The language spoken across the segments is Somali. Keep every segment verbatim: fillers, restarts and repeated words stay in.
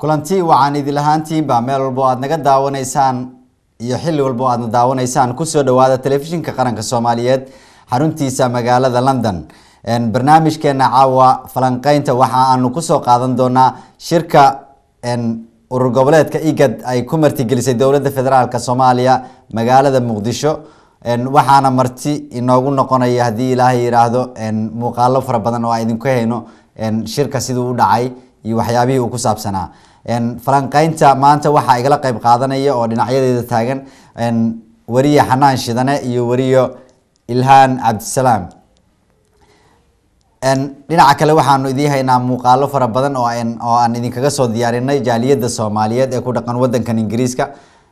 kulantii waxaan idin lahaantiinba meel walba aad naga daawanaysaan iyo xilli walba aad daawanaysaan ku soo dhawaada telefishinka qaranka Soomaaliyeed xaruntiisa magaalada London en barnaamijkeena caawa falanqaynta waxa aanu ku soo qaadan doonaa shirka en urur goboleedka IGAD ay ku martigelisay dawladda federaalka Soomaaliya magaalada Muqdisho en waxaana marti inoogu noqonaya hadii Ilaahay yiraahdo en muuqaalo fara badan oo ay idinku hayno en shirka sidoo u dhacay iyo waxyaabihii uu ku saabsanaa en falanqaynta maanta waxa igala qayb qaadanaya oo dhinacyadeeda taagan en wariye Xanaan Shidane iyo wariyo Ilhaan Cabdisalaam en dhinaca kale waxaanu idin haynaa muuqaalo fara badan oo aan oo aan idin kaga soo diyaarinay jaaliyada Soomaaliyeed ee ku dhaqan wadankan Ingiriiska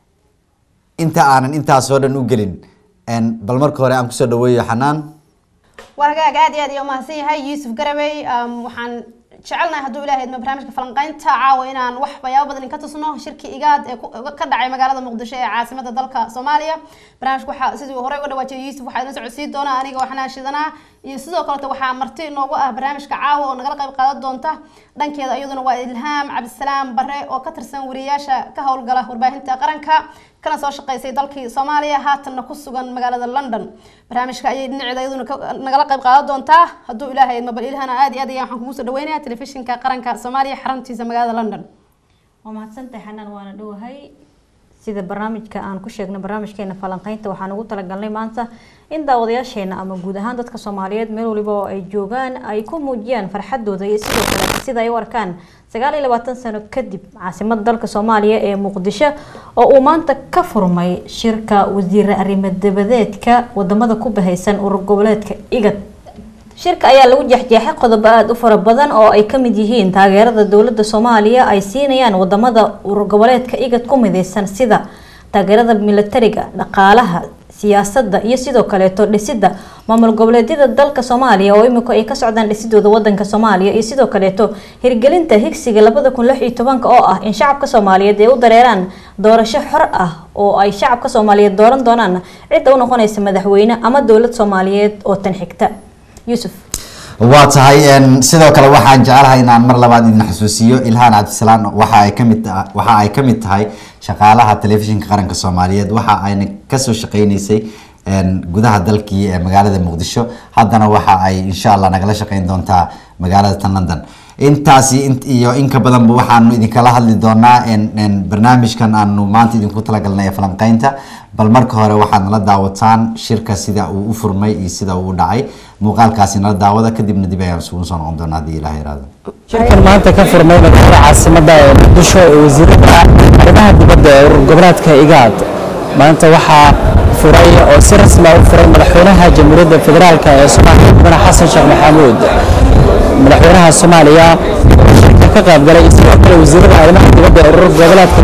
inta aanan intaas oo dhan u gelin en bal marka hore aan ku soo dhaweeyo Xanaan wargaaga aad iyo aad iyo mahadsan yahay Yuusuf Garabay waxaan jecelnahay haduu Ilaahay ma barnaamijka falanqaynta caawa inaan wax bayaabo badan ka tusno shirki IGAD ee ka dhacay magaalada Muqdisho ee caasimadda dalka Soomaaliya barnaamijku waxa sidii hore uga dhawaajay Yuusuf waxa idin socodsiin doona aniga waxaan Shidana iyo sidoo kale waxa marti inoogu ah barnaamijka caawa oo naga qayb qaadan doonta dhankeeda iyaduna waa Ilhaan Cabdisalaam Barre oo ka tirsan wariyaasha ka howlgala warbaahinta qaranka kana soo shaqeysay dalkii Soomaaliya haatan ku sugan magaalada London barnaamijka ayay dhinaceeda iyaduna naga qayb qaadan doonta haduu Ilaahay ma bal Ilhaan aad iyo aad ayaan kugu soo dhaweynayaa telefishinka qaranka Soomaaliya xaruntiisa magaalada London waa mahadsantahay Xanaan waana dhawahay sida barnaamijka aan ku sheegnay barnaamijkeena falanqaynta waxaan ugu talagalnay maanta in daawadayaasheena ama guud ahaan dadka Soomaaliyeed meel waliba oo ay joogaan ay ku muujiyaan farxadooda iyo sidoo kale sida ay warkaan sagaal iyo labaatan sano kadib caasimadda dalka Soomaaliya ee Muqdisho oo uu maanta ka furmay shirka wasiirada arrimaha dibadeedka wadamada ku bahaysan urur goboleedka IGAD shirka ayaa lagu jeexjeexay qodobo aad u fara badan oo ay ka mid yihiin taageerada dawladda Soomaaliya ay siinayaan wadamada urur goboleedka IGAD ku mideysan sida taageerada militariga dhaqaalaha siyaasadda iyo sidoo kale to dhisida maamul goboleedyada dalka Soomaaliya oo imika ay ka socdaan dhisidooda wadanka Soomaaliya iyo sidoo kale to hirgelinta higsiga laba kun iyo lix iyo toban oo ah in shacabka Soomaaliyeed ay u dareeraan doorasho xor ah oo ay shacabka Soomaaliyeed dooran doonaan cid u noqonaysa madaxweyne ama dawlad Soomaaliyeed oo tan xigta Yuusuf waa tahay en sidoo kale waxaan jecelahay inaan mar labaad idin xasuusiyo Ilhaan Cabdisalaam waxa ay kamid waxa ay kamid tahay shaqaalaha telefishinka qaranka Soomaaliyeed waxa ayna ka soo shaqeynaysay en gudaha dalkii ee magaalada Muqdisho haddana waxa ay insha Allah nagala shaqeyn doontaa magaalada London intaasi iyo in ka badan waxaanu idin kala hadli doonaa en en barnaamijkan aanu maanta idinku talagalnay falanqaynta bal marka hore waxaad nala daawataan shirka sida uu u furmay iyo sida uu u dhacay muuqaalkaasi nala daawada kadibna dib ayaan isugu soo noqon doonaa hadii Ilaahay raado shirkan maanta ka furmay magaalada caasimadda ee Muqdisho ee wasiirada arrimaha dibadda ee urur goboleedka IGAD maanta waxaa furay oo si rasmi ah u furay madaxweynaha jamhuuriyadda federaalka ee Soomaaliya Madaxweyne Xasan Sheekh Maxamuud madaxweynaha Soomaaliya shirka ka qayb galay sidoo kale wasiirada arrimaha dibadda ee urur goboleedka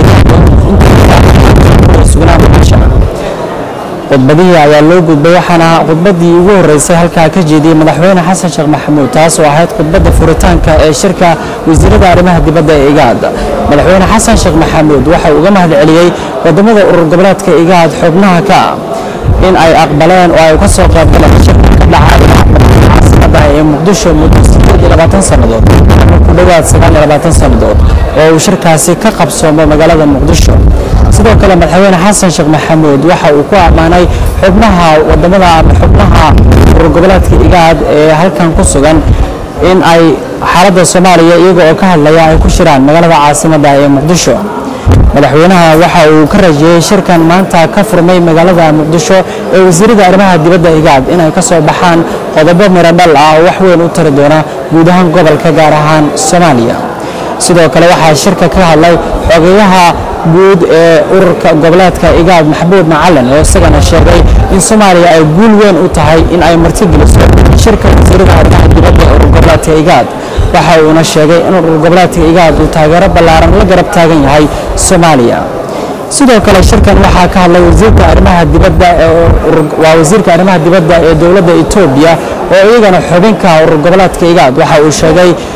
khudbadii ayaa loo gudbay waxaana khudbadii ugu horeysay halka ka jeediyay madaxweyne Xasan Sheekh Maxamuud taas oo ahayd khudbada furitaanka ee shirka wasiirada arrimaha dibadda ee IGAD madaxweyne Xasan Sheekh Maxamuud waxa uu uga mahadceliyay wadamada urur goboleedka IGAD xubnaha ka in ay aqbaleen oo ay ka soo qayb galeen shirka ka dhacay caasimadda ee Muqdisho muddo siddeed iyo labaatan sanadood ku dhawaad sagaal iyo labaatan sanadood oo uu shirkaasi ka qabsoomo magaalada Muqdisho sidoo kale madaxweyne Xasan Sheekh Maxamuud waxa uu ku amaanay xubnaha wadamada ama xubnaha urur goboleedka IGAD ee halkan ku sugan in ay xaaladda Soomaaliya iyaga oo ka hadlaya ay ku shiraan magaalada caasimadda ee Muqdisho madaxweynaha waxa uu ka rajeeyay shirkan maanta ka furmay magaalada Muqdisho ee wasiirada arrimaha dibadda IGAD in ay ka soo baxaan qodobo miro dhal ah oo wax weyn u tari doona guud ahaan gobolka gaar ahaan Soomaaliya sidoo kale waxa shirka ka hadlay xogayaha guud ee ururka goboleedka IGAD Maxamuud Macalin oo isagana sheegay in Soomaaliya ay guul weyn u tahay in ay martigeliso shirka wasiirada arrimaha dibadda ee urur goboleedka IGAD waxa uu na sheegay in urur goboleedka IGAD uu taageero ballaaran la garab taagan yahay Soomaaliya sidoo kale shirkan waxa ka hadlay wasiirka arrimaha dibadda ee waa wasiirka arrimaha dibadda ee dawladda Itoobiya oo iyagana xubinka urur goboleedka IGAD waxa uu sheegay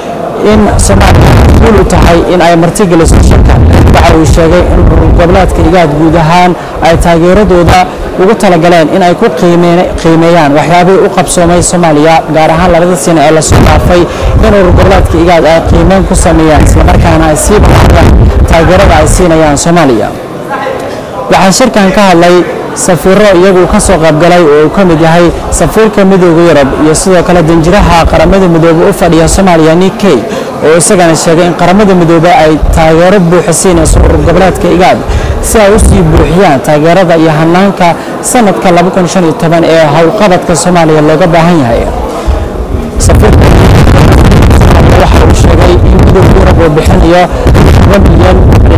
in Soomaaliya guul u tahay in ay martigeliso shirka. Waxa uu sheegay in goboleedka IGAD guud ahaan ay taageeradooda ugu talagaleen in ay ku qiimeeyaan waxyaabihii u qabsoomay Soomaaliya gaar ahaan labada sano ee la soo dhaafay in goboleedka IGAD ay qiimeyn ku sameeyaan isla markaana ay sii baxayaan taageerada ay siinayaan Soomaaliya. waxaa shirkan ka hadlay safiiro iyagu ka soo qayb galay oo ka mid yahay safiirka midowga Yurub iyo sidoo kale danjiraha qaramada midoobay u fadhiya Soomaaliya Nick Kay oo isagana sheegay in qaramada midoobay ay taageero buuxa siinayso goboleedka IGAD si ay u sii buuxiyaan taageerada iyo hanaanka sanadka laba kun shan iyo toban ee hawlqabadka Soomaaliya looga baahan yahay. safiirka waxa uu sheegay in midowga Yurub uu bixinayo toban milyan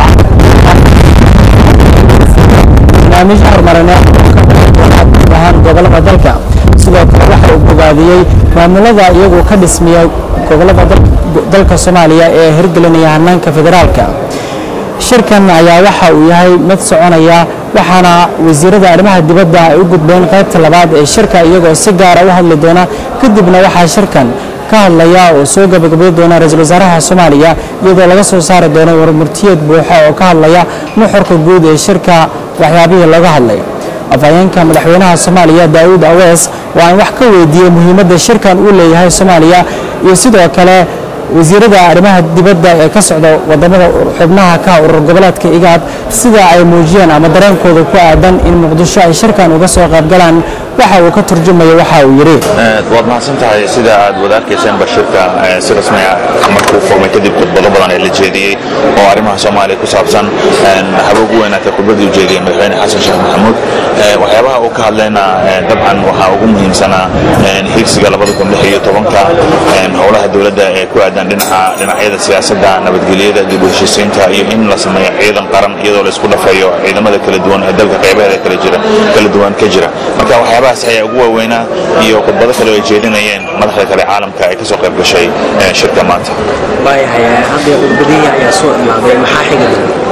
barnaamij horumarineed ahaan gobolada dalka. sidoo kale waxa uu bogaadiyay maamulada iyagu ka dhismiyay gobolada dalka Soomaaliya ee hirgelinaya hanaanka federaalka. shirkan ayaa waxa uu yahay mid soconaya waxaana wasiirada arrimaha dibadda ay u gudbeen qaybta labaad ee shirka iyagoo si gaar ah u hadli doona kadibna waxaa shirkan ka hadlaya oo soo gabagabay doona ra'iisul wasaaraha Soomaaliya iyadoo laga soo saari doono warmurtiyeed buuxa oo ka hadlaya nuxurka guud ee shirka waxyaabihii laga hadlay. afhayeenka madaxweynaha Soomaaliya Daawud Awees waa in wax ka weydiiyay muhiimadda shirkan uu leeyahay Soomaaliya iyo sidoo kale wasiirada arrimaha dibadda ee ka socda wadamada xubnaha ka urur goboleedka IGAD sida ay muujiyeen ama dareenkooda ku aadan in Muqdisho ay shirkan uga soo qayb galaan. waxa uu ka turjumayo waxa uu yiri waad mahadsantahay sida aad wadaarkayseen bashirka si rasmi ah markuu furmay kadib khudbado badan ee la jeediyay oo arrimaha Soomaaliya ku saabsan habab weyn ka khudbadii jeediyay madaxweyne Xasan Sheekh Maxamuud. waxyaabaha uu ka hadlayna dabcan waxa ugu muhiimsanaa higsiga laba kun iyo lix iyo tobanka howlaha dawladda ee ku aadan dhinaca dhinacyada siyaasadda nabadgelyada dib u heshiisiinta iyo in la sameeyo ciidan qaran iyadoo la isku dhafayo ciidamada kala duwan ee dalka qaybaha kala jira kala duwan ka jira. marka waxyaabahaas ayaa ugu waaweynaa iyo khudbado kale oo jeedinayeen madaxda kale caalamka ay ka soo qayb gashay shirka maanta. baayahay hadda khudbadii ayaa soo imaaday maxaa xiga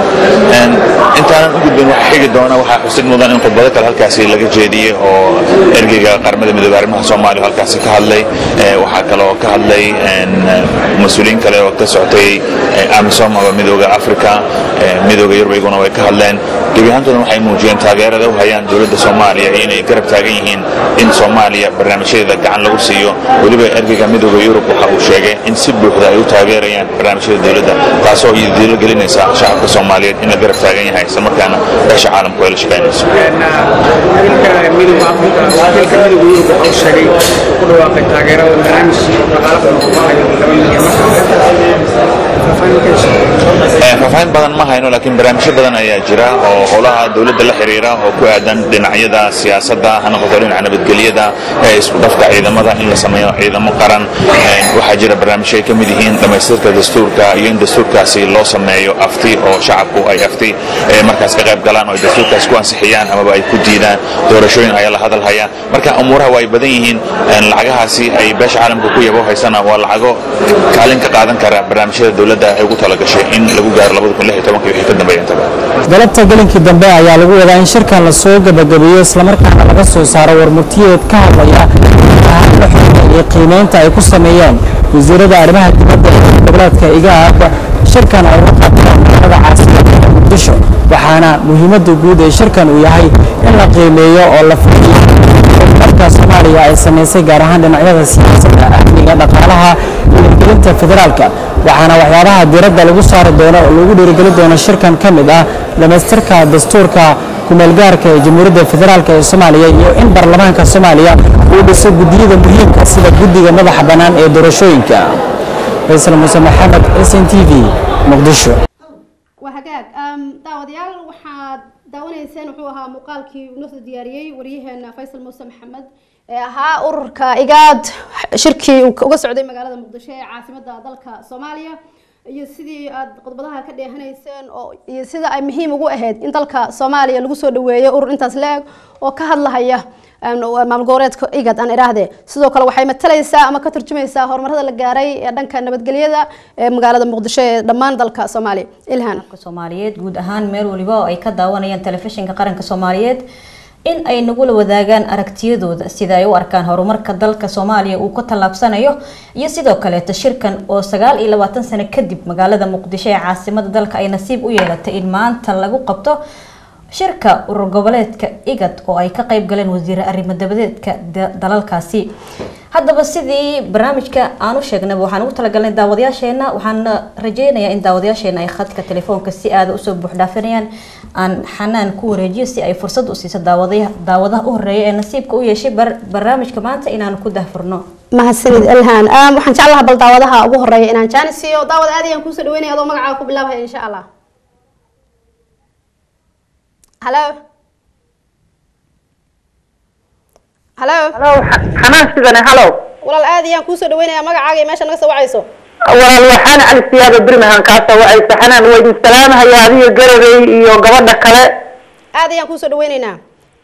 intaan u gudbin waxa xigi doona waxa xusid mudan in khudbado kale halkaasi laga jeediyay oo ergeyga qaramada midoobay arrimaha Soomaaliya halkaasi ka hadlay. waxa kale oo ka hadlay mas'uuliyiin kale oo ka socotay AMISOM ama midowga Afrika midowga Yurub iyaguna way ka hadleen. gebiyaantooda waxay muujiyeen taageerada u hayaan dawladda Soomaaliya inay garab taagan yihiin in Soomaaliya barnaamijyada gacan lagu siiyo. waliba ergeyga midowga Yurub waxa uu sheegay in si buuxda ay u taageerayaan barnaamijyada dawladda taasoo ay diilo gelinaysa shacabka Soomaaliyeed in la garab taagan yahay isla markaana beesha caalamku ay la shaqeynayso. midowga Afrika dalka midowga Yurub waxa uu sheegay ku dhawaaqay taageerada barnaamij dhaqaalaha ku baxaya faahfaahin badan ma hayno laakiin barnaamijyo badan ayaa jira oo howlaha dawladda la xiriira oo ku aadan dhinacyada siyaasadda ha noqoto dhinaca nabadgelyada ee isku dhafka ciidamada in la sameeyo ciidamo qaran. waxaa jira barnaamijyo ay ka mid yihiin dhamaystirka dastuurka iyo in dastuurkaasi loo sameeyo afti oo shacabku ay afti markaas ka qayb galaan oo dastuurkaas ku ansixiyaan amaba ay ku diidaan. doorashooyin ayaa la hadal hayaa. marka umuuraha way badan yihiin lacagahaasi ay beesha caalamka ku yabo haysana waa lacago kaalin ka qaadan kara barnaamijyada dawladda ay ugu talagashay in lagu gaaro laba kun iyo lix iyo toban wixii ka dambeeyay inta galabta galinkii dambe ayaa lagu wadaa in shirkan la soo gabagabeeyo isla markaana laga soo saaro warmurtiyeed ka hadlaya iyo qiimeynta ay ku sameeyeen wasiirada arrimaha dibadda ee goboleedka IGAD. shirkan ay u qabteen magaalada caasimadda Muqdisho waxaana muhiimadda guud ee shirkan uu yahay in la qiimeeyo oo la fuliyo marka Soomaaliya ay sameysay gaar ahaan dhinacyada siyaasadda amniga dhaqaalaha iyo hirgelinta federaalka. waxaana waxyaabaha diiradda lagu saari doono oo lagu dhiirigelin doono shirkan ka mid ah dhamaystirka dastuurka kumeelgaarka ee Jamhuuriyadda Federaalka ee Soomaaliya iyo in baarlamaanka Soomaaliya uu dhiso gudiyada muhiimka sida guddiga madaxa bannaan ee doorashooyinka. Faisal Muuse Maxamed, S N T V, Muqdisho. وهجاج داوديال وحد داون إنسان وحوها مقالكي ونص دياريي وريهن فيصل موسى محمد ها أورك إيجاد شركي وقصعدي مقالة مقدشة عاصمة ذلك صوماليا يسدي قطبها كده هنا إنسان أو يسدي أي مهم وجوهد إن ذلك صوماليا لقصو دوية أور إنت سلاج وكهل لهيه maamul goboleedka IGAD aan iraahday sidoo kale waxay matalaysaa ama ka turjumaysaa horumarada la gaaray ee dhanka nabadgelyada ee magaalada Muqdisho ee dhammaan dalka Soomaaliya. Ilhaan Soomaaliyeed guud ahaan meel waliba ay ka daawanayaan telefishinka qaranka Soomaaliyeed in ay nagula wadaagaan aragtiyadooda sida ay u arkaan horumarka dalka Soomaaliya uu ka tallaabsanayo iyo sidoo kale shirkan oo sagaal iyo labaatan sano kadib magaalada Muqdisho ee caasimadda dalka ay nasiib u yeelatay in maanta lagu qabto shirka urur goboleedka IGAD oo ay ka qayb galeen wasiirada arrimaha dabadeedka dalalkaasi. haddaba sidii barnaamijka aan u sheegnay waxaan ugu talagalnay daawadayaasheena waxaan rajeynayaa in daawadayaasheena ay khadka telefoonka si aad u soo buux dhaafinayaan aan xanaan ku wareejiyo si ay fursad u siiso daawadaha daawadaha u horeeya ee nasiibka u yeeshay barnaamijka maanta inaan ku daahfurno. mahadsanid Ilhaan aan waxaan jeclahay bal daawadaha ugu horeeya inaan jaanisiyo daawad aad ayaan ku soo dhaweynaya adoo magacaaga ku bilaabay insha Allah. hello hello hello xanaan sidana hello walaal aad ayaan ku soo dhaweynaya magacaaga iyo meesha naga soo wacayso walaal waxaan cali siyaada birmahan ka soo wacayso xanaan way salaamahay adiga garabay iyo gabadha kale aad ayaan ku soo dhaweynaynaa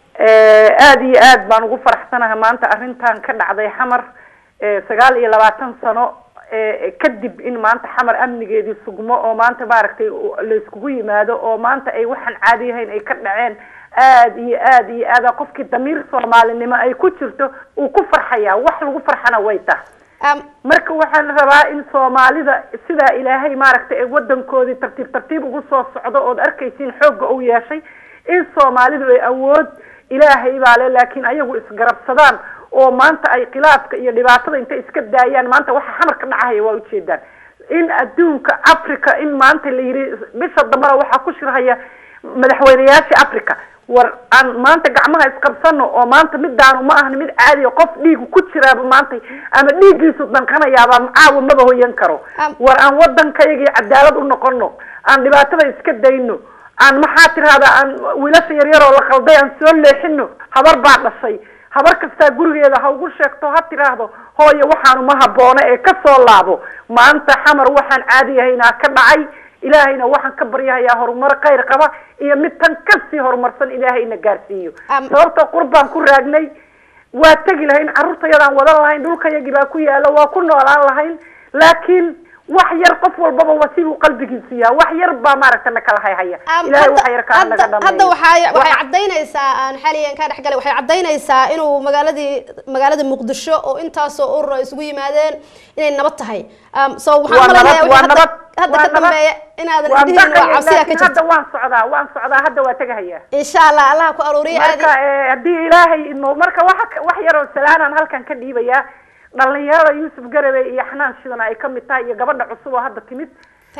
ee aad iyo aad baan ugu faraxsanahay maanta arrintan ka dhacday xamar ee sagaal iyo labaatan sano ee kadib in maanta xamar amnigeedii sugmo oo maanta maaragtay la iskugu yimaado oo maanta ay waxaan caadi ahayn ay ka dhaceen aad iyo aad iyo aad qofkii damiir Soomaalinimo ay ku jirto uu ku farxaya wax lagu farxana way tahay marka waxaan rabaa in Soomaalida sida Ilaahay maaragtay wadankoodii tartiib tartiib ugu soo socdo oo arkaysiin xoog uu yeeshay in Soomaalidu ay awood Ilaahay baa leh laakiin ayagu isgarabsadaan oo maanta ay khilaafka iyo dhibaatada inta iska daayaan maanta waxa xamar ka dhacaya waa u jeedaan in adduunka Afrika in maanta la yiri bisha damara waxa ku shirhaya madaxweynayaasha Afrika war aan maanta gacmaha isqabsano oo maanta midaan ma ahan mid caadi ah qof dhiig ku jira maanta ama dhiigiisu danqanayaaba caawa ma hooyan karo war aan wadankayga cadaalad u noqono aan dhibaatada iska dayno aan maxaa tirahda aan wiilasha yar yar oo la qalday aan soo leexino habar baa dhashay habar kasta gurigeeda ha ugu sheegto ha tiraahdo hooyo waxaan ma habboona ee ka soo laabo maanta xamar waxaan caadi ahayna ka dhacay ilaahayna waxaan ka baryayaa horumar khayr qaba iyo mid tan ka sii horumarsan ilaahayna gaarsiiyo sababta qurbaan ku raagnay waa tagi lahayn carruurtayadaan wada lahayn dhulkayagii baa ku yaala waa ku noolaan lahayn laakiin wax yar qof walbaba wasiibu qalbigiisu yahay wax yar baa maaragtay kala hayhaya ilaahay waxa yar ka naga dhameeyo hadda waxay waxay cadeynaysaa aan xaliyan ka dhaxgalay waxay cadeynaysaa inuu magaaladii magaalada Muqdisho oo intaas oo urur isugu yimaadeen inay nabad tahay so waxaan maleynayaa hadda ka dambeeya inaad idin waa cabsiya ka jirto hadda waan socdaa waan socdaa hadda waa tagahaya insha Allah Allah ku aruuriyo aadi marka hadii ilaahay inoo marka wax wax yar oo salaanaan halkan ka dhiibaya dhalinyarada Yuusuf Garabay iyo Xanaan Shidan ay kamid tahay iyo gabadha cusub oo hadda timid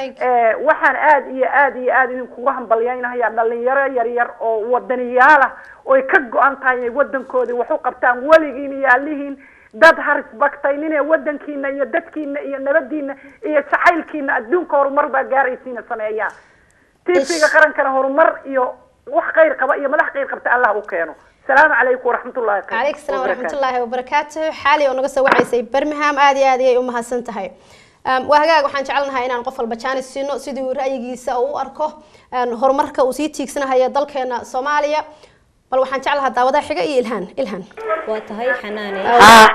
ee waxaan aad iyo aad iyo aad idin kugu hambalyeeynayaa dhalinyaro yar yar oo wadaniyaal ah oo ay ka go'an tahay wadankoodii wax u qabtaan waligiin iyo alihiin dad haris bagtaynin wadankiina iyo dadkiina iyo nabadiina iyo jacaylkiina adduunka horumar baa gaaraysiina sameeya tiifiga qarankana horumar iyo wax khayr qaba iyo madax khayr qabta Allah u keeno السلام عليكم ورحمة الله وبركاته. عليكم السلام ورحمة الله وبركاته. حالي ونقص وعيسى برمهام آدي آدي أمها سنتهاي. وهجا وحن شعلنا هاي أن قفل بتشان السنة سيدي رأيي سأو أركه أن هرمركه وسيتي سنة هي ضل كنا صوماليا بل وحن شعلها داودة حاجة إلهان إلهان. وتهاي حناني. آه.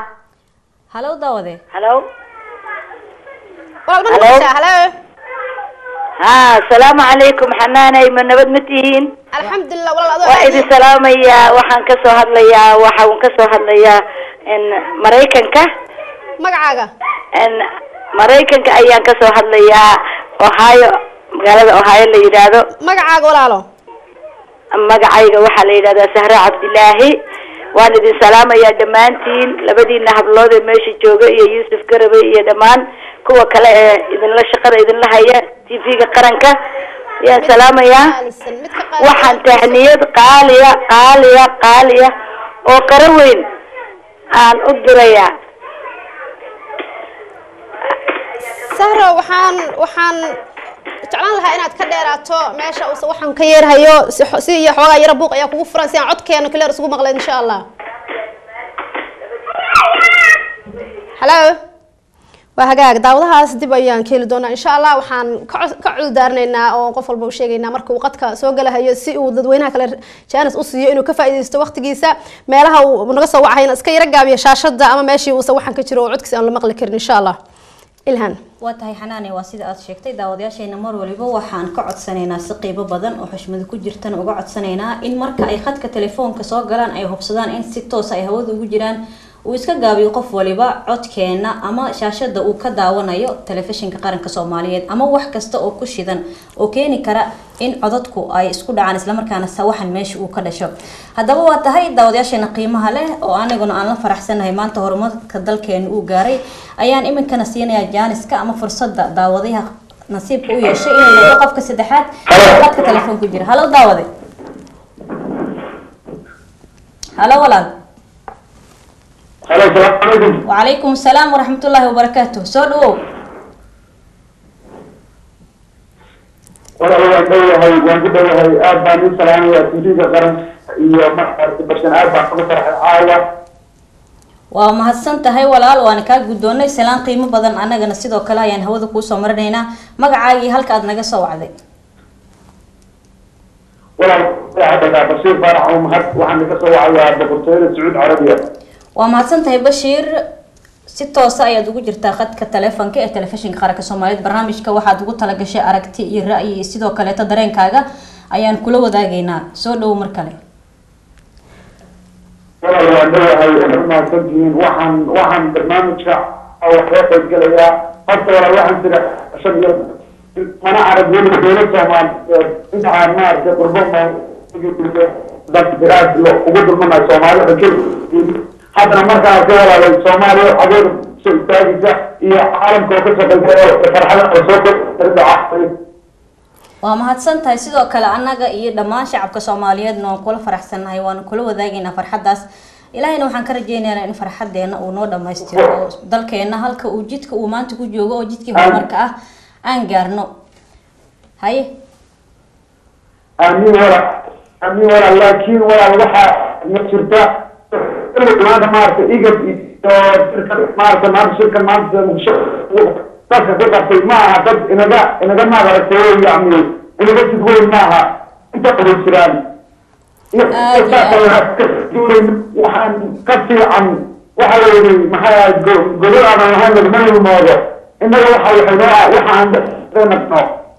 هلو داودة. هلو. هلو. هلو. ها السلام عليكم حناني من نبض متين. الحمد لله والله أدو وإذا سلام يا وحن كسو هذا يا وحن كسو هذا يا إن مريكن كه مقعقة إن مريكن كأيام كسو هذا يا أوهايو قالوا أوهايو اللي يدادو مقعقة ولا له مقعقة وحلا يدادا سهرة عبد الله وأنا إذا سلام يا دمانتين لبدي نهب الله ماشي جوجا يا يوسف قربي يا دمان كوا كلا إذن الله شقر إذن الله هيا تيفيك قرنك يا سلام يا وحن تهنيد قالية قالية قالية وقروين عن أدريا سهرة وحن وحن جعلنا لها إنها تكديراتو ماشى وصوحن كير هيو سي حواجا يربوق يا كوفر فرنسي عد كانوا كلها رسوق مغلى إن شاء الله. هلا وهجاك داودها سدي بيان كيلو دونا إن شاء الله وحن كعل دارنا أو قفل بوشيجنا مركو وقتك سوق لها يسي وضدوينها كلا كانت أصلي إنه كفى إذا استوقت جيسا ما لها ونقص وعين اسكي رجع بيشاشة أما ماشي وصوحن كتير وعدك سأل مغلى كرن إن شاء الله. ilhan waa tahay xanaane waa sida aad sheegtay daawadayaasheena mar waliba waxaan ka codsanaynaa si qiibo badan oo xushmad ku jirtana uga codsanaynaa in marka ay khadka telefoonka soo galaan ay hubsadaan in si toos ay hawada ugu jiraan uu iska gaabiyo qof waliba codkeena ama shaashada uu ka daawanayo telefishinka qaranka Soomaaliyeed ama wax kasta oo ku shidan oo keeni kara in codadku ay isku dhacaan isla markaana sawaxan meesha uu ka dhasho hadaba waa tahay daawadayaasheena qiimaha leh oo aniguna aan la faraxsanahay maanta horumarka dalkeena uu gaaray ayaan iminkana siinayaa jaaniska ama fursadda daawadaha nasiibka u yeeshay inuu noqdo qofka saddexaad khadka telefoonka ku jira halo daawade halo walaal السلام عليكم. وعليكم السلام ورحمة الله وبركاته. سودو. والله يا أخوي هاي وانجد هاي أباني سلام يا سيدي قرن يا ما بس أنا أبغى أقول عائلة. ومحسنت هاي ولا وأنا كجدوني سلام قيمة بدن أنا جنسيد سيدو كلا يعني هو ذكو سمرنا هنا ما قاعي هالك أدنى جسوا وعدي. ولا هذا بصير فرع ومهد وعندك سوا على دكتور سعود عربية. ومحسنت هاي بشير si toos ah ayaad ugu jirtaa khadka telefoonka ee telefishinka qaranka Soomaaliyeed barnaamijka waxaad ugu tala gashay aragti iyo ra'yi sidoo kale ta dareenkaaga ayaan kula wadaagaynaa soo dhaw mar kale والله والله ما تجين وحن وحن برنامجك أو حياتك قليا حتى ولا وحن ترى عشان أنا أعرف وين الدولة كمان إنت عارف ربما بس دراسة وجود من الصومال بكل هذا مرة كذا الصومال عبر سلطة هي عالم كوكب فرحة وصوت ترجع waa mahadsantahay sidoo kale anaga iyo dhamaan shacabka Soomaaliyeed noo kula faraxsanahay waan kula wadaagayna farxadaas ilaahayna waxaan ka rajeynayaa in farxadeena uu noo dhameystiro dalkeena halka uu jidka uu maanta ku joogo oo jidkii horumarka ah aan gaarno haye amiin wala amiin wala laakiin wala waxa nafsirta maanta maarta igad iyo maarta maarta shirka maarta mushaq taas ka qabtay ma dad inaga inaga ma baratay yaani inaga sidoo maaha inta qodobsiraan waxaan ka fiican waxa weeyay maxaa gobol ama waxaan laga maamulo inaga waxa waxaa waxaan dhanno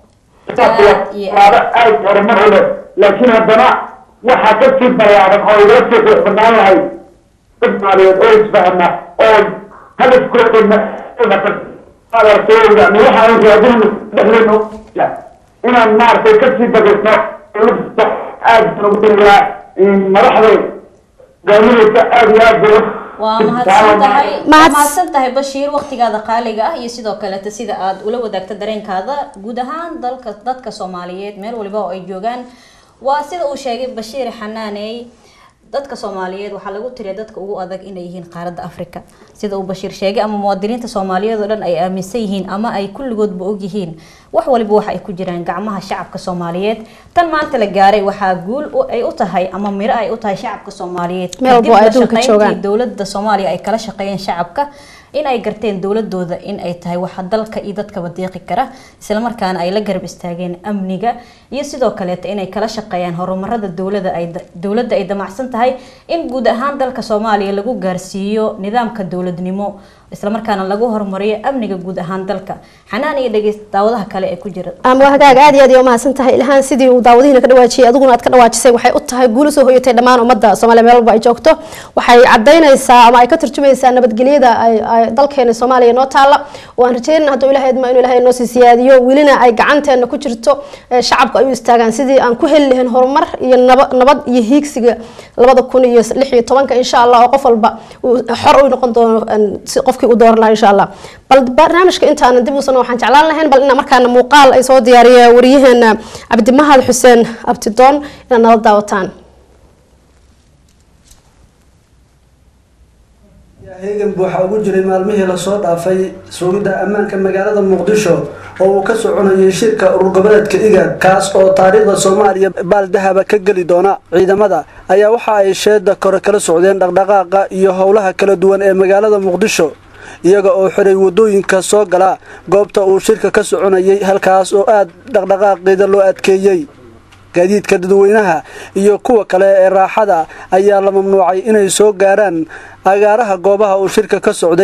هذا أي مرحلة لكن هذا waxa ka sii bayaaran oo ila soo banaan lahay Soomaaliyeed oo isfahma oo hadafkooda هذا الشيء يعني واحد يقول دخلنا لا إن النار في كسي بقيتنا ونفتح عاد نقولنا مرحبا قالوا لي أبي أبي ومحسنتهاي بشير وقتigaada qaaliga ah iyo sidoo kale sida aad ula wadaagta dareenkaada guud ahaan dalka dadka Soomaaliyeed meel waliba oo ay joogan waa sida uu sheegay Bashiir Xanaaney dadka Soomaaliyeed waxa lagu tiriyaa dadka ugu adag inay yihiin qaaradda Afrika sida uu Bashiir sheegay ama muwaadiniinta Soomaaliyeed oo dhan ay aaminsan yihiin ama ay kulligoodba og yihiin wax waliba waxa ay ku jiraan gacmaha shacabka Soomaaliyeed tan maanta la gaaray waxa guul ay u tahay ama miro ay u tahay shacabka Soomaaliyeed meelba ay adduunka joogaan dawladda Soomaaliya ay kala shaqeeyeen shacabka in ay garteen dawladooda in ay tahay waxa dalka iyo dadka wadiiqi kara isla markaana ay la garab istaageen amniga iyo sidoo kale in ay kala shaqeeyaan horumarada dawladda ay dawladda ay damacsan tahay in guud ahaan dalka Soomaaliya lagu gaarsiiyo nidaamka dawladnimo isla markaana lagu horumariyo amniga guud ahaan dalka xanaan iyo dhageystawadaha kale ee ku jira ama hagaaga aad iyo aad iyo mahadsan tahay ilhaan sidii uu daawadiina ka dhawaajiyay adiguna aad ka dhawaajisay waxay u tahay guul soo hoyatay dhamaan ummadda Soomaaliya meel walba ay joogto waxay cadeynaysaa ama ay ka turjumaysaa nabadgelyada ay dalkeena Soomaaliya noo taala oo aan rajaynayo haduu Ilaahay ma inuu Ilaahay noo siyaadiyo wilina ay gacanteena ku jirto shacabku ay u istaagaan sidii aan ku heli lahayn horumar iyo nabad iyo hiigsiga labada kun iyo lix iyo toban insha Allah oo qof walba xor u noqon doono qofkii u dooran lahaa insha Allah bal barnaamijka intaan dib u soo waxaan jeclaan lahayn bal in markaana muuqaal ay soo diyaariyay wariyaheena Cabdi Mahad Xuseen Abtidoon in nala daawataan heegan buuxa ugu jiray maalmihii la soo dhaafay sugidda ammaanka magaalada Muqdisho oo uu ka soconayay shirka urur goboleedka IGAD kaas oo taariikhda Soomaaliya baaldahaba ka gali doona ciidamada ayaa waxa ay sheeda kor kala socdeen dhaqdhaqaaqa iyo howlaha kala duwan ee magaalada Muqdisho iyaga oo xiray wadooyinka soo gala goobta uu shirka ka soconayay halkaas oo aad dhaqdhaqaaqeeda loo adkeeyay gaadiidka dadweynaha iyo kuwa kale ee raaxada ayaa la mamnuucay inay soo gaaraan agaaraha goobaha uu shirka ka socday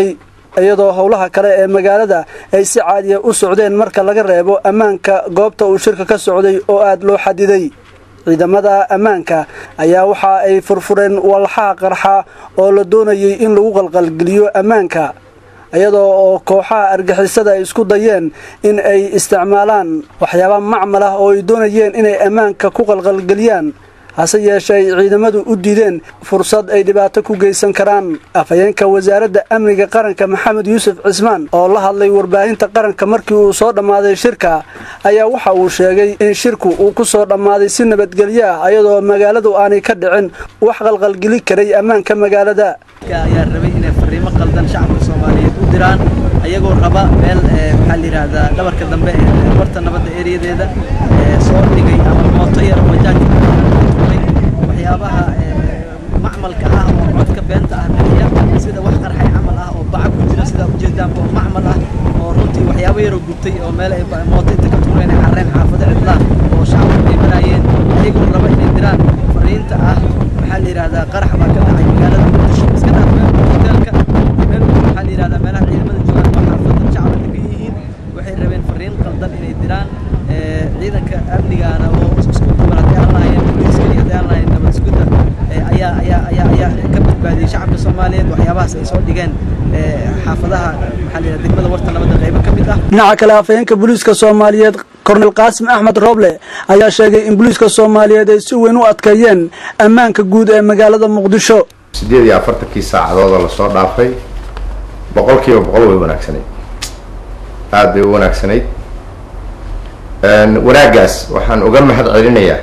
iyadoo howlaha kale ee magaalada ay si caadiya u socdeen marka laga reebo ammaanka goobta uu shirka ka socday oo aad loo xadiday ciidamada ammaanka ayaa waxa ay furfureen walxaha qarxa oo la doonayay in lagu qalqalgeliyo ammaanka iyadoo oo kooxaha argixisada ay isku dayeen in ay isticmaalaan waxyaabo macmal ah oo ay doonayeen inay ammaanka ku qalqalgeliyaan hase yeeshee ciidamadu u diideen fursad ay dhibaato ku geysan karaan afhayeenka wasaaradda amniga qaranka maxamed yuusuf cismaan oo la hadlay warbaahinta qaranka markii uu soo dhammaaday shirka ayaa waxa uu sheegay in shirku uu ku soo dhammaaday si nabadgelyo ah iyadoo magaaladu aanay ka dhicin wax qalqalgeli karay ammaanka magaalada ayaa rabay inay fariimo qaldan shacabka Soomaaliyeed u diraan ayagoo raba meel waxa la yiraahdaa dhabarka dambe ee warta nabadda ereyadeeda soo dhigay ama mooto yar wajaajin waxyaabaha macmalka ah oo codka beenta ah bixiya sida wax qarxay camal ah oo bac ku jira sida ujeedaan oo macmal ah oo runtii waxyaabo yar oo gubtay oo meel ay mooto inta ka tuureen carreen xaafada cidla oo shacabku ay marayeen ayagoo raba inay diraan fariinta ah waxa la yiraahdaa qarax baa ka dhacay magaalada Muqdisho iska dhaafay hotelka meel waxa la yiraahdaa meelaha ciidamada joogaan waxa xaafada shacabka ka yihiin waxay rabeen fariin qaldan inay diraan ciidanka amnigaana oo isku dubaratay allaayeen booliiska iyo daalayeen nabad sugida ayaa ayaa ayaa ayaa ka badbaadiyay shacabka Soomaaliyeed waxyaabahaas ay soo dhigeen xaafadaha waxa la yiraahdaa degmada warta nabadda qayb ka mid ah dhinaca kale afhayeenka booliiska Soomaaliyeed Colonel Qaasim Ahmed Roble ayaa sheegay in booliiska Soomaaliyeed ay si weyn u adkeeyeen ammaanka guud ee magaalada Muqdisho sideed iyo afartan saacadood la soo dhaafay boqolkiiba boqol way wanaagsanayd aad bay u wanaagsanayd een wanaagaas waxaan uga mahad celinayaa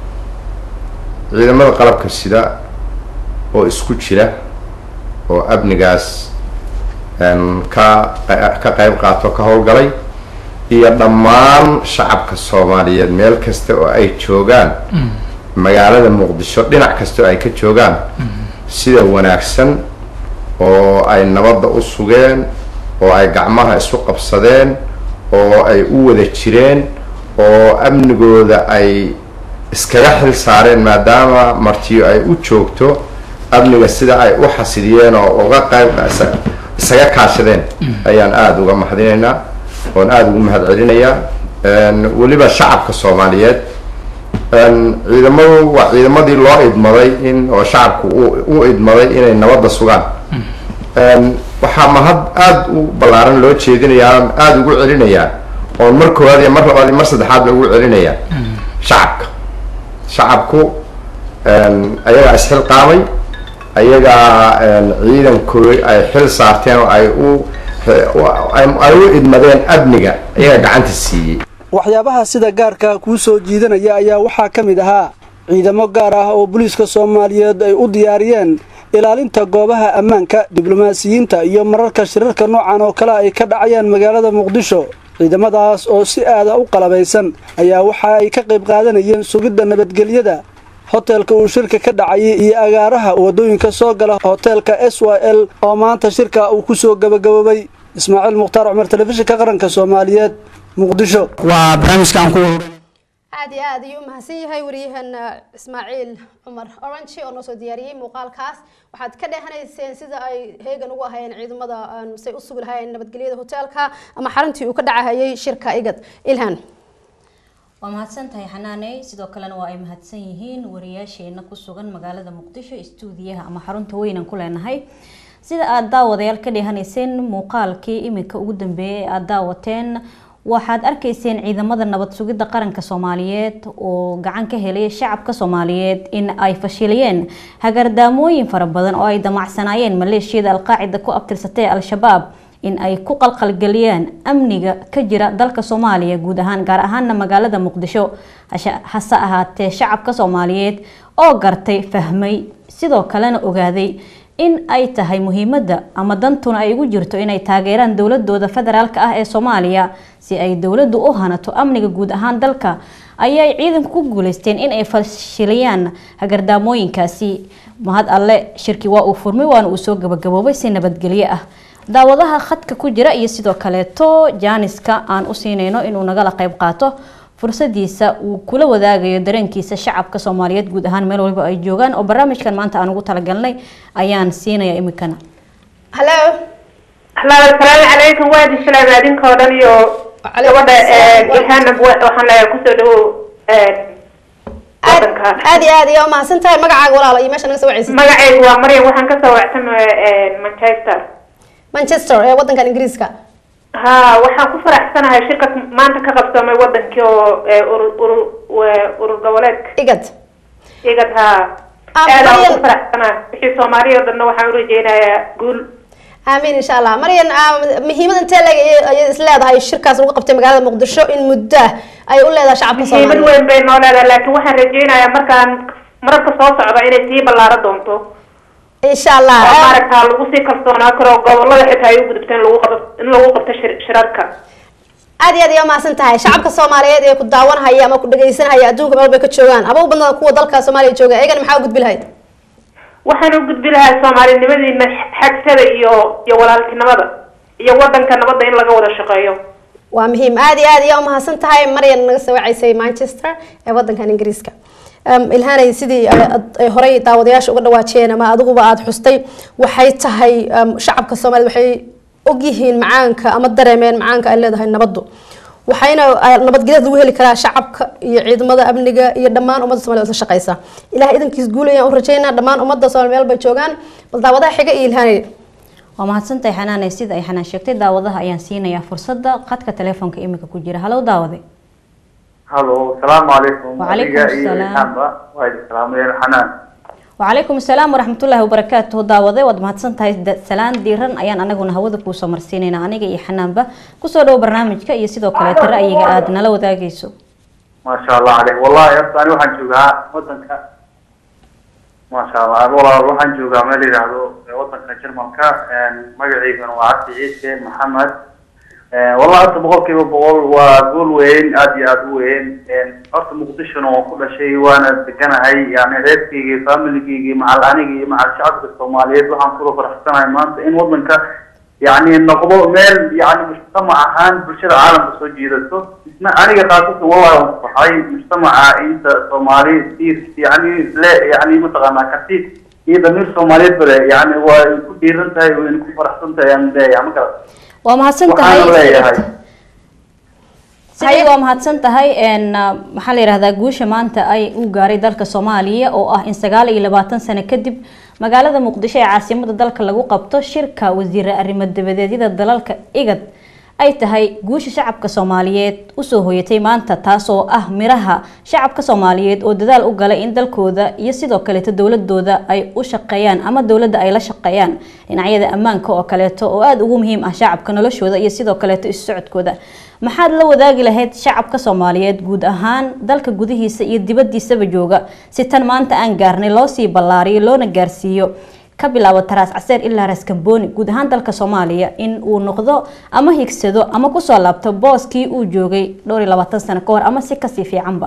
ciidamada qalabka sida oo isku jira oo amnigaas een ka ka qayb qaato ka howlgalay iyo dhammaan shacabka Soomaaliyeed meel kasta oo ay joogaan magaalada Muqdisho dhinac kasta oo ay ka joogaan sida wanaagsan oo ay nabadda u sugeen oo ay gacmaha isu qabsadeen oo ay u wada jireen oo amnigooda ay iskaga xil saareen maadaama martii ay u joogto amniga sida ay u xasiliyeen oo uga qayb isaga kaashadeen ayaan aad uga mahadinaynaa oo aad ugu mahad celinayaa een waliba shacabka Soomaaliyeed een ciidamadu waa ciidamadii loo idmaday in oo shacabku u idmaday inay nabadda sugaan een waxa mahad aad u balaaran loo jeedinayaa aad ugu celinayaa oo mar koowaad iyo mar labaad iyo mar saddexaad ugu celinayaa shacabka shacabku een ayaga isxil qaamay ayaga een ciidankooda ay xil saarteen oo ay u ay u idmadeen amniga ayaga gacanta siiyay waxyaabaha sida gaarka ku soo jiidanaya ayaa waxa ka mid ahaa ciidamo gaar ah oo booliiska Soomaaliyeed ay u diyaariyeen ilaalinta goobaha ammaanka diblomaasiyiinta iyo mararka shirarka noocan oo kale ay ka dhacayaan magaalada Muqdisho ciidamadaas oo si aad ah u qalabaysan ayaa waxa ay ka qayb qaadanayeen sugidda nabadgelyada hotelka uu shirka ka dhacay iyo agaaraha wadooyinka soo gala hotelka S Y L oo maanta shirka uu ku soo gabagabay Ismaaciil Mukhtaar Cumar telefishinka qaranka Soomaaliyeed Muqdisho waa barnaamijkan ku aad iyo aad ayuu mahadsan yahay wariyahan Ismaaciil Cumar Orange oo noo soo diyaariyay muuqaalkaas waxaad ka dhehanayseen sida ay heegan ugu ahayeen ciidamada say u sugi lahaayeen nabadgelyada hotelka ama xaruntii uu ka dhacayay shirka igad ilhan waa mahadsantahay xanaanay sidoo kalena waa ay mahadsan yihiin wariyaasheena ku sugan magaalada Muqdisho stuudiyaha ama xarunta weyn ku leenahay sida aad daawadayaal ka dhehanayseen muuqaalkii iminka ugu dambeeyay aad daawateen waxaad arkayseen ciidamada nabad sugidda qaranka Soomaaliyeed oo gacan ka helay shacabka Soomaaliyeed in ay fashiliyeen hagardaamooyin fara badan oo ay damacsanaayeen maleeshiyada al-qaacida ku abtirsatay al-shabaab in ay ku qalqalgeliyaan amniga ka jira dalka Soomaaliya guud ahaan gaar ahaan magaalada Muqdisho hase ahaatee shacabka Soomaaliyeed oo gartay fahmay sidoo kalena ogaaday in ay tahay muhiimadda ama dantuna ay ugu jirto inay taageeraan dawladooda federaalka ah ee Soomaaliya si ay dawladdu u hanato amniga guud ahaan dalka ayay ciidanku ku guuleysteen in ay fashiliyaan hagardaamooyinkaasi mahad alle shirki waa uu furmay waana uu soo gabagaboobay si nabadgelyo ah daawadaha khadka ku jira iyo sidoo kale to Janiska aan u siinayno inuu nagala qayb qaato fursadiisa uu kula wadaagayo dareenkiisa shacabka Soomaaliyeed guud ahaan meel walba ay joogaan oo barnaamijkan maanta aan ugu talagalnay ayaan siinaya imikana hello السلام عليكم وادي السلام عليكم كودانيو gabadha ilhaana waxaan leeyahay ku soo dhawow wadanka aad iyo aad iyo mahadsan tahay magacaaga walaalo iyo meesha naga soo wacaysid magacaygu waa Maryam waxaan ka soo wactay Manchester Manchester ee wadanka Ingiriiska ha waxaan ku faraxsanahay shirkad maanta ka qabsamay wadankii oo urur urur goboleedka igad igad ha aad aan ku faraxsanahay wixii Soomaaliya dadna waxaan u rajeynayaa guul آمين إن شاء الله مريم مهمة أنت اللي إسلام هاي الشركة سوق قبتي مقالة مقدشة إن مدة أي أقول لها شعب مصر مهمة وين بيننا لا لكن واحد رجينا يا مركان مركز صوص عباية تيب الله ردونتو إن شاء الله مارك هالوسي كرتون أكره والله حتى يوجد بتين لو قبت إن لو قبت شركة أدي أدي ما سنتهاي شعب الصومالي يا كنت داون هيا ما كنت جايسين هيا أدوك ما بيكتشوان أبو بنا قوة ضلك الصومالي جوجا إيه كان محاول بالهيد waxaan u gudbi lahaa Soomaalinimadii xagsada iyo iyo walaaltinimada iyo wadanka nabadda in laga wada shaqeeyo waa muhiim aad iyo aad iyo mahadsan tahay Maryam naga soo wacaysay Manchester ee wadanka Ingiriiska um ilhaanay sidii ay horay daawadayaasha uga dhawaajeen ama adiguba aad xustay waxay tahay shacabka Soomaaliyeed waxay og yihiin macaanka ama dareemeen macaanka ay leedahay nabaddu waxayna nabadgelyada lagu heli karaa shacabka iyo ciidamada amniga iyo dhammaan ummadda Soomaaliyeed la shaqeysa ilaahay idinkiis guulayaan u rajeynaa dhammaan ummadda Soomaaliyeed bay joogaan bal daawadaha xiga iyo ilhaanay waa mahadsantahay xanaanay sida ay xanaan sheegtay daawadaha ayaan siinayaa fursadda qadka telefoonka imika ku jira halow daawade halo salaamu calaykum وعليكم السلام waa idin salaamay xanaan وعليكم السلام ورحمة الله وبركاته داوده واد mahadsantahay salaan diiran ayaan anaguna hawada ku soo marsiinayna aniga iyo xanaanba ku soo dhaw barnaamijka iyo sidoo kale ra'yiga aad nala wadaagayso ما شاء الله عليك والله أنا waxaan joogaa wadanka ما شاء الله والله waxaan joogaa meel yiraahdo wadanka Jarmalka magaciisana waa Cabdi Ciise Maxamed والله أنت بقول كيف بقول وأقول وين أدي أدو وين أرت مقدشنا وكل شيء وأنا كان هاي يعني ريبكي فاميلي مع الأنيجي مع الشعب الصومالي وعن كل فرحتنا ما إن وضنك يعني النقطة ميل يعني مجتمع هان بشر العالم بسوي جيدته أنا قاعد والله صحيح مجتمع أنت صومالي كثير يعني لا يعني متغنى كثير إذا من الصومالي بلا يعني وكثير أنت وين فرحتنا يعني يعني كذا waa mahadsan tahay sidii waa mahadsan tahay een maxaa la yiraahdaa guusha maanta ay u gaaray dalka Soomaaliya oo ah in sagaal iyo labaatan sano kadib magaalada Muqdisho ee caasimadda dalka lagu qabto shirka wasiirada arrimaha dibadeed dalalka igad ay tahay guusha shacabka Soomaaliyeed u soo hoyatay maanta taas oo ah miraha shacabka Soomaaliyeed oo dadaal u galay in dalkooda iyo sidoo kale dawladooda ay u shaqeeyaan ama dawladda ay la shaqeeyaan dhinacyada ammaanka oo kale oo aad ugu muhiim ah shacabka noloshooda iyo sidoo kale is socodkooda maxaad la wadaagi lahayd shacabka Soomaaliyeed guud ahaan dalka gudihiisa iyo dibadiisaba jooga si tan maanta aan gaarnay loo sii ballaariyo loona gaarsiiyo ka bilaabo taraas caseer ilaa raskamboni guud ahaan dalka Soomaaliya in uu noqdo ama higsado ama ku soo laabto booskii uu joogay dhowr iyo labaatan sano ka hor ama si kasii fiicanba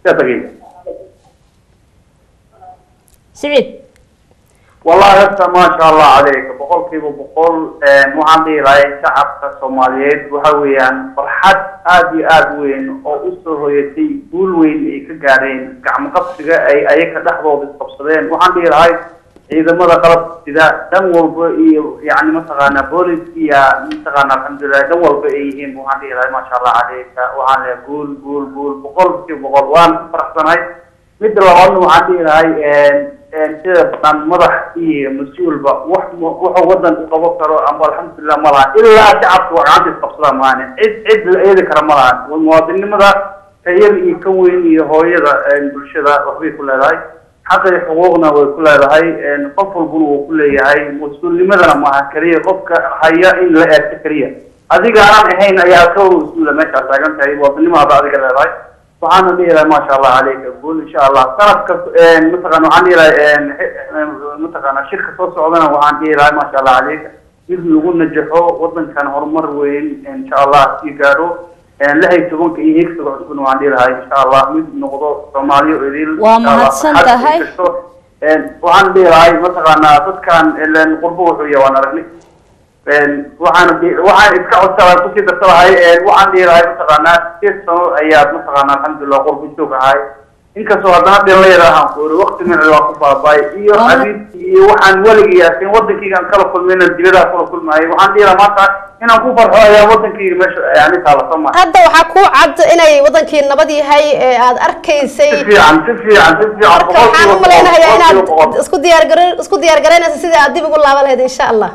سعيد والله هسه ما شاء الله عليك بقول كيف بقول معاندي راي شعب الصوماليين وحويان فرحات آدي آد وين أو أسره يتي قول وين إيكارين كعم قبضة أي أي كدحضوا بالتبصرين معاندي راي إذا ماذا قرب إذا دموا يعني مثلا بوليسيا مثلا الحمد لله دموا بأيهم وعندي ما شاء الله عليك وعلى قول قول قول بقول كيف بقول وان فرحتنا هاي مثل أنه عندي هاي سير مضح إيه مسؤول بق وح وح وضن قبضة أما الحمد لله مرة إلا شعب وعندي التفصيل معنا عد عد إذا كرمران والمواطنين ماذا كير يكون يهوي البرشة وحبي كل هاي حتى حقوقنا وكل هاي نقفل بنو وكل هاي مسؤول لماذا ما كريه قفك هيا إن لا كريه هذيك أنا هين يا كل مسؤول ما شاء الله كان هاي وبني ما بعد كذا هاي سبحان الله ما شاء الله عليك أقول إن شاء الله ترك مثلا عندي مثلا شركة صوص عضنا وعندي ما شاء الله عليك يقولون نجحوا وطن كان هرمر وين إن شاء الله يقارو لا يتبون كي هيك تكونوا عندي هاي إن شاء الله من نقطة صومالي وإيريل ومحسن هاي وعندي هاي مثلا ضد كان القربوح ويا وانا رجلي وعن وعن إسكاو سوا كوسي بسوا هاي وعندي هاي مثلا ناس كيسو أيام مثلا الحمد لله قرب الشوك هاي inkastoo haddana dhalinyar ahaan ku iri waqti min waa ku baabay iyo xabiibkii iyo waxaan weligii yaasin wadankaygaan kala kulmayna dibadaa kala kulmaayay waxaan dhihi lahaa maanta inaan ku farxo ayaa wadankayga meesha yani taala soo maa hadda waxaa ku cad inay wadankii nabad yahay ee aad arkaysay si fiican si fiican si fiican waxaan u malaynayaa inaad isku diyaar garo isku diyaar garaynaysa sidii aad dib ugu laaban lahayd insha allah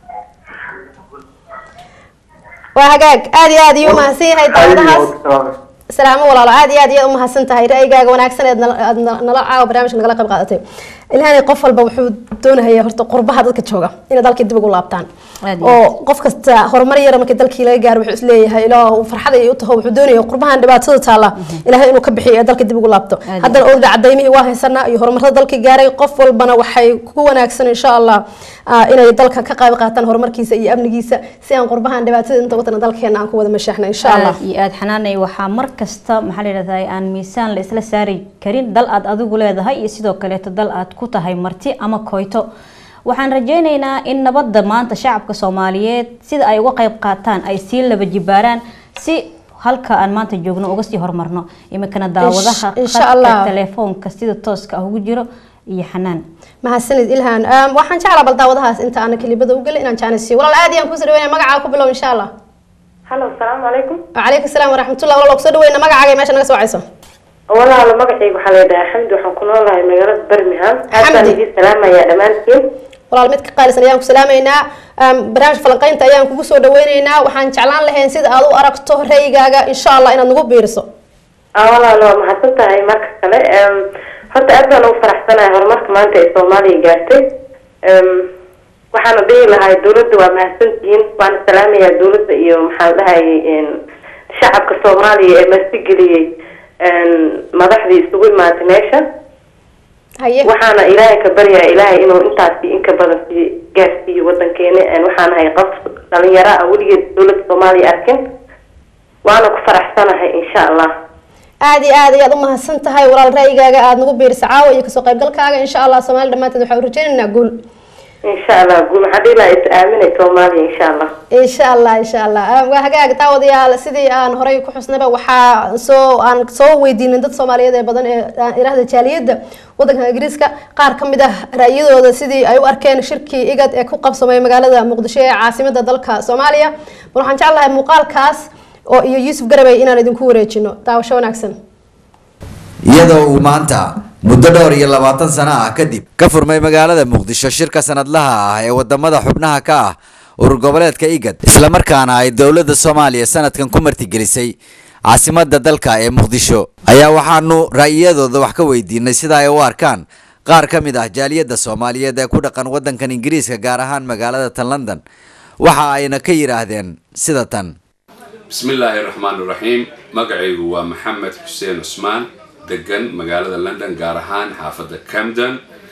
waa hagaag aad iyo aad iyo umahadsan yahay daawadahaas salaamo walaalo aad iyo aad iyo umahadsan tahay ra'yigaaga wanaagsan ee aad nala caawa barnaamijka nagala qayb qaadatay ilaahay qof walba wuxuu doonayaa horta qurbaha dadka jooga inay dalkii dib ugu laabtaan oo qof kasta horumar yar markii dalkii laga gaaro wuxuu isleeyahay ilaahu farxad ay u tahay wuxuu doonayaa qurbahan dhibaatada taala ilaahay inuu ka bixiyo dalka dib ugu laabto haddana oo cadaymihi waa haysanaa iyo horumarada dalkii gaaray qof walbana waxay ku wanaagsan insha Allah inay dalka ka qayb qaataan horumarkiisa iyo amnigiisa si aan qurbahan dhibaatada inta wadana dalkeena aan ku wada mashaaxna insha Allah iyo aad xanaanay waxa mar kasta maxaa la yiraahdaa aan miisaan la isla saari karin dal aad adigu leedahay iyo sidoo kale dal aad ku tahay marti ama koyto waxaan rajaynaynaa in nabadda maanta shacabka Soomaaliyeed sida ay uga qayb qaataan ay si laba jibaaraan si halka aan maanta joogno uga sii horumarno imikana daawadaha khadka telefoonka sida tooska ah ugu jiro iyo xanaan mahadsanid ilhaan waxaan jeclaa bal daawadahaas inta aan kelibada u galay inaan jaanisiyo walaal aad ayaan ku soo dhaweynaa magacaaga ku bilow insha Allah hallo assalaamu alaykum wa alaykum asalaam wa rahmatullahi walaal ku soo dhaweynaa magacaaga meesha naga soo wacayso walaal magacaygu waxa la yiraahdaa Xamdi waxaan ku noolahay magaalada Birmingham aad idin salaamaya dhamaantiin walaal mid ka qaalisan ayaan ku salaameynaa barnaamij falanqaynta ayaan kugu soo dhaweynaynaa waxaan jeclaan lahayn sida aad u aragto ra'yigaaga insha Allah inaad nagu biiriso walaal waa mahadsan tahay marka kale horta aad baan ugu faraxsanahay horumarka maanta ee Soomaaliya gaartay waxaan dhihi lahaa dawladda waa mahadsantihiin waan salaamayaa dawladda iyo maxaa dhahay shacabka Soomaaliya ee mas'uuliyay madaxdii isugu imaatay meesha waxaana ilaahay ka baryaa ilaahay inuu intaasi in ka badan si gaarsiiyo wadankeena waxaan ahay qof dhalinyaro ah weligeed dawladda Soomaaliya arkin waana ku faraxsanahay insha Allah aad iyo aad ayaad u mahadsan tahay walaal ra'yigaaga aad nagu biiriso caawa iyo kasoo qaybgalkaaga insha Allah Soomaaliya dhamaanteed waxaan rajaynaynaa guul insha Allah guul hadii la aaminay Soomaaliya insha Allah insha Allah insha Allah waa hagaag daawadayaal sidii aan horay ku xusnaba waxa soo aan soo weydiinay dad Soomaaliyeed ee badan ee iraahda jaaliyada wadanka Ingiriiska qaar kamid ah ra'yidooda sidii ay u arkeen shirkii igad ee ku qabsamay magaalada Muqdisho ee caasimadda dalka Soomaaliya waxaan jeclahay muuqaalkaas oo iyo Yuusuf Garabay inaan idinku wareejino daawasho wanaagsan iyadoo uu maanta muddo dhowr iyo labaatan sano ah kadib ka furmay magaalada Muqdisho shirka sanadlaha ah ee wadamada xubnaha ka ah urur goboleedka igad isla markaana ay dawladda Soomaaliya sanadkan ku martigelisay caasimadda dalka ee Muqdisho ayaa waxaanu ra'yadooda wax ka weydiinay sida ay u arkaan qaar ka mid ah jaaliyadda Soomaaliyeed ee ku dhaqan wadankan Ingiriiska gaar ahaan magaalada London waxa ayna ka yiraahdeen sida tan بسم الله الرحمن الرحيم مقعيق ومحمد حسين عثمان دقن مقالة لندن قارهان حافظة كامدن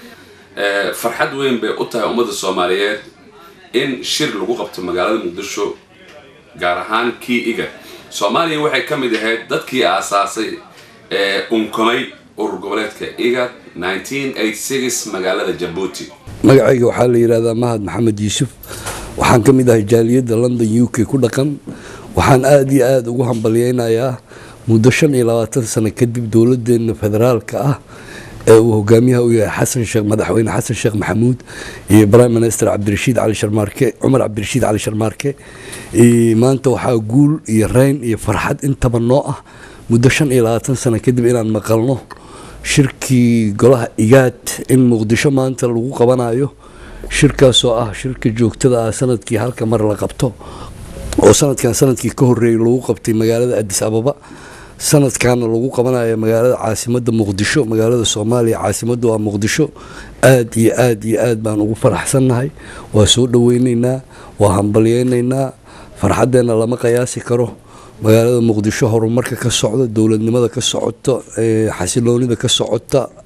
أه فرحد وين بأطها أمد الصوماليات إن شير لقوقبت مقالة مقدشو قارهان كي إيجا صوماليا وحي كمي دهيد داد كي أساسي أه أمكمي ورقبلات كإيجا ألف وتسعمية وثمانية وستين مقالة جيبوتي مقعيق وحال يرادا مهد محمد يوسف وحان كمي ده جالية لندن يوكي كل رقم waxaan aad iyo aad ugu hambaliyeynayaa muddo shan iyo labaatan sano kadib dawladdeena federaalka ah ee uu hogaamiyaha u yahay xasan sheekh madaxweyne xasan sheekh maxamuud iyo prime minister cabdirashiid cali sharmaarke cumar cabdirashiid cali sharmaarke maanta waxaa guul iyo reyn iyo farxad intaba noo ah muddo shan iyo labaatan sano kadib inaan maqalno shirkii golaha igaad in Muqdisho maanta lagu qabanayo shirkaas oo ah shirka joogtada ah sanadkii halka mar la qabto oo sanadkan sanadkii ka horeeyay lagu qabtay magaalada Addis Ababa sanadkan lagu qabanayo magaalada caasimadda Muqdisho magaalada Soomaaliya caasimaddu waa Muqdisho aad iyo aad iyo aad baan ugu faraxsanahay waa soo dhaweynaynaa waa hambalyeynaa farxadeena lama qiyaasi karo magaalada Muqdisho horumarka ka socda dawladnimada ka socota xasiloonida ka socota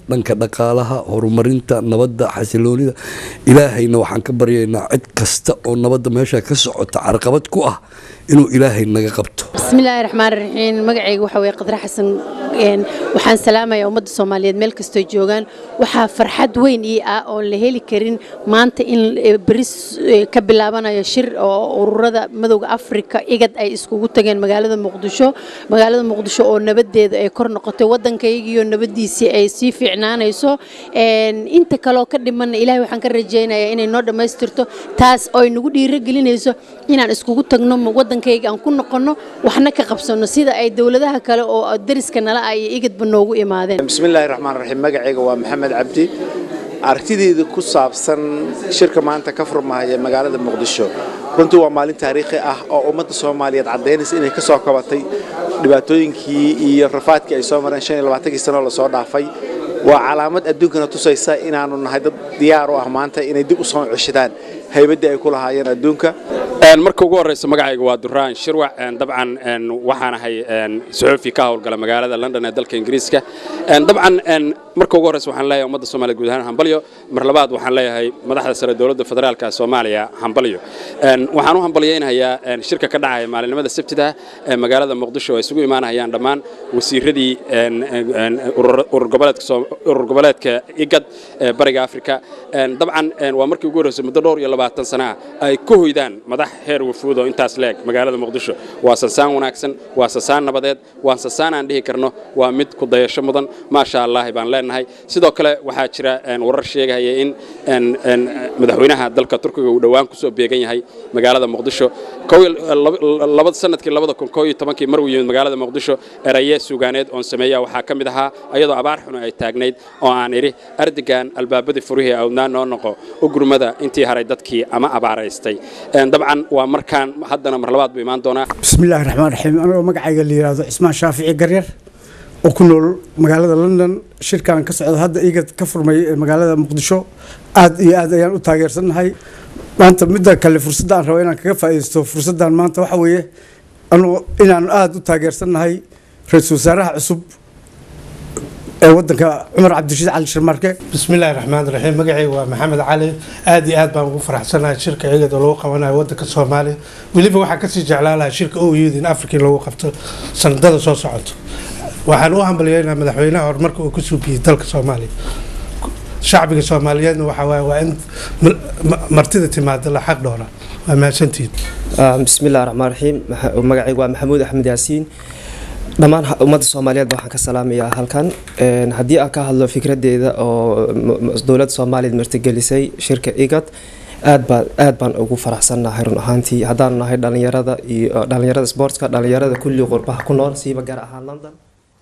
dhanka dhaqaalaha horumarinta nabadda xasiloonida ilaahayna waxaan ka baryaynaa cid kasta oo nabadda meesha ka socota carqabad ku ah inuu ilaahay naga qabto bismillaahi raxmaani raxiim magacayga waxa weeye qadra xasan waxaan salaamayaa ummadda soomaaliyeed meel kastoo joogaan waxaa farxad weyn ii ah oon la heli karin maanta in beris ka bilaabanayo shir oo ururada madowga afrika igad ay iskugu tageen magaalada muqdisho magaalada muqdisho oo nabadeeda ay kor noqotay waddankaygiiyo nabadiisii ay sii fiicnaanayso inta kaloo ka dhimanna ilaahay waxaan ka rajaynayaa inay noo dhammaystirto taas oo ay nagu dhiirigelinayso inaan iskugu tagno waddankayga aan ku noqonno waxna ka qabsano sida ay dowladaha kale oo dariska nala ay igadba noogu imaadeen bismillaahi raxmaani raxiim magacayga waa maxamed cabdi aragtideeda ku saabsan shirka maanta ka furmaya magaalada muqdisho runtii waa maalin taariikhi ah oo ummadda soomaaliyeed caddaynaysa inay ka soo kabatay dhibaatooyinkii iyo rafaadkii ay soo mareen shan iyo labaatankii sano lasoo dhaafay waa calaamad adduunkana tusaysa inaanu nahay dad diyaar u ah maanta inay dib u soo ceshadaan haybaddii ay ku lahaayeen adduunka marka ugu horeysa magacayga waa duraan shirwac dabcan waxaan ahay suxuufi ka howlgala magaalada london ee dalka ingiriiska dabcan marka ugu horeysa waxaan leeyahay ummadda soomaaliyeed guud ahaan hambalyo mar labaad waxaan leeyahay madaxda sare dowladda federaalka soomaaliya hambalyo waxaan u hambalyeynayaa shirka ka dhacaya maalinimada sabtida ee magaalada muqdisho ay isugu imaanayaan dhammaan wasiiradii urur goboleedka igad ee bariga afrika dabcan waa markii ugu horeysa muddo dhowr iyo labaatan sana ay ku hoydaan madax heer wafuudo intaas leeg magaalada muqdisho waa sansaan wanaagsan waa sansaan nabadeed waa sansaan aan dhihi karno waa mid ku dayasho mudan maasha allah baan leenahay sidoo kale waxaa jira warar sheegaya in madaxweynaha dalka turkiga uu dhawaan ku soo beegan yahay magaalada muqdisho labada sanadkii labada kun iyo tobankii mar uu yimid magaalada muqdisho eraye suugaaneed oon sameeya waxaa ka mid ahaa ayadoo abaar xun ay taagnayd oo aan idhi ardigan albaabadii furihii awdnaan noo noqo u gurmada intii haray dadkii ama abaaraystay dabcan waa markaan haddana mar labaad buu imaan doonaa bismillaahi raxmaani raxiim anigoo magacayga la yidhaahdo cismaan shaafici garyar oo ku nool magaalada london shirkan ka socda hadda igad ka furmay magaalada muqdisho aad iyo aad ayaan u taageersannahay maanta midda kale fursadda aan rabo inaan kaga faa'iidaysto fursaddan maanta waxa weeye anuu inaan aad u taageersannahay ra-iisul wasaaraha cusub ee waddanka cumar cabdirashiid cali sharmaarke bismillaahi raxmaani raxiim magacayga waa maxamed cali aad iyo aad baan ugu faraxsanahay shirka iyada lagu qabanayo waddanka soomaaliya weliba waxaan kasii jeclaan lahaa shirka o u in africa lagu qabto sanadada soo socoto waxaan u hambalyeynaa madaxweynaha horumarka uu ku suubiyey dalka soomaaliya shacbiga soomaaliyeedna waxaa waaye waa in martida timaada la xaq dhoora waa mahadsantihiin bismillaahi raxmaani raxiim magacayga waa maxamuud axmed yaasiin dhammaan ummadda soomaaliyeed waxaan ka salaamayaa halkan haddii aan ka hadlo fikradeeda oo dowladda soomaaliyeed martigelisay shirka igad aad baan aad baan ugu faraxsannahay run ahaantii haddaan nahay dhalinyarada iyo dhalinyarada sportska dhalinyarada kulli qurbaha ku nool siiba gaar ahaan london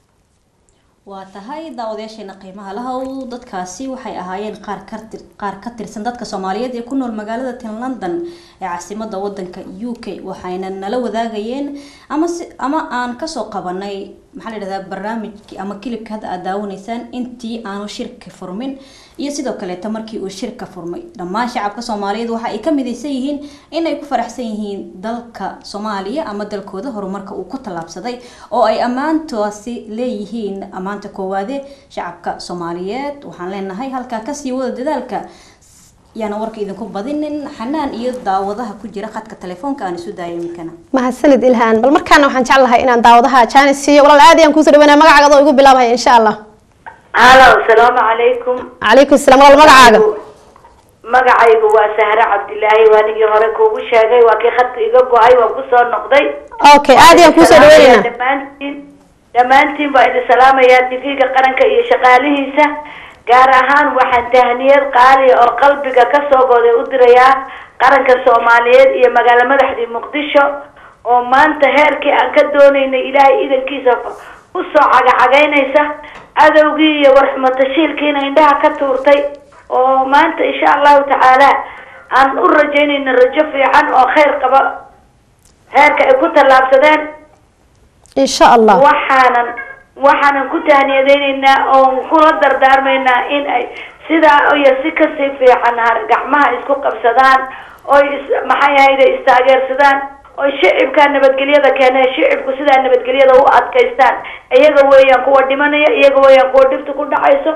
waa tahay daawadayaasheena qiimaha lahow dadkaasi waxay ahaayeen qaar ka qaar ka tirsan dadka Soomaaliyeed ee ku nool magaalada tan London ee caasimadda wadanka U K waxayna nala wadaagayeen ama ama aan ka soo qabanay maxaa la yiraahdaa barnaamijkii ama kilibka hadda aad daawanaysaan intii aanu shirka furmin iyo sidoo kale markii uu shirka furmay dhammaan shacabka Soomaaliyeed waxa ay ka midaysan yihiin in ay ku faraxsan yihiin dalka Soomaaliya ama dalkooda horumarka uu ku talaabsaday oo ay amaantoasi leeyihiin amaanta koowaade shacabka Soomaaliyeed waxaan leenahay halka ka sii wada dadaalka yana warka idinku badinin xanaan iyo daawadaha ku jira khadka telefoonka aan isu daayimkana mahadsanid ilhaan bal markaana waxaan jeclahay inaan daawadaha Janice iyo walaal aad ayaan ku soo dhaweynaa magacaaga oo igu bilaabay insha Allah Hello, assalamu alaykum. Alaykum assalam walaal magacaaga. Magacaygu waa Sahra Cabdilaahi waanigi hore kuugu sheegay waa kii khadka iga go'ay waan ku soo noqday. Okay, aad ayaan ku soo dhaweynaa. Dhammaantiin dhammaantiin baa idin salaamayaa T V-ga qaranka iyo shaqaalihiisa gaar ahaan waxaan tahniyad qaali oo qalbiga ka soo goday u dirayaa qaranka Soomaaliyeed iyo magaalo madaxdii Muqdisho oo maanta heerkii aan ka doonaynay Ilaahay idankiisa u soo cagacagaynaysa adowgii iyo warxmatashiilkiina indhaha ka tuurtay oo maanta insha allahu tacaala aan u rajaynayna rajo fiican oo khayr qaba heerka ay ku tallaabsadeen insha allah waxaanan waxaanan ku tahniyadaynaynaa oo kula dardaarmaynaa in ay sidaa iyo si kasii fiican gacmaha isku qabsadaan oo maxay ahayd istaageersadaan oo shicibka nabadgelyada keenay shicibku sida nabadgelyada u adkaystaan iyaga weeyaan kuwa dhimanaya iyaga weeyaan kuwa dhibta ku dhacayso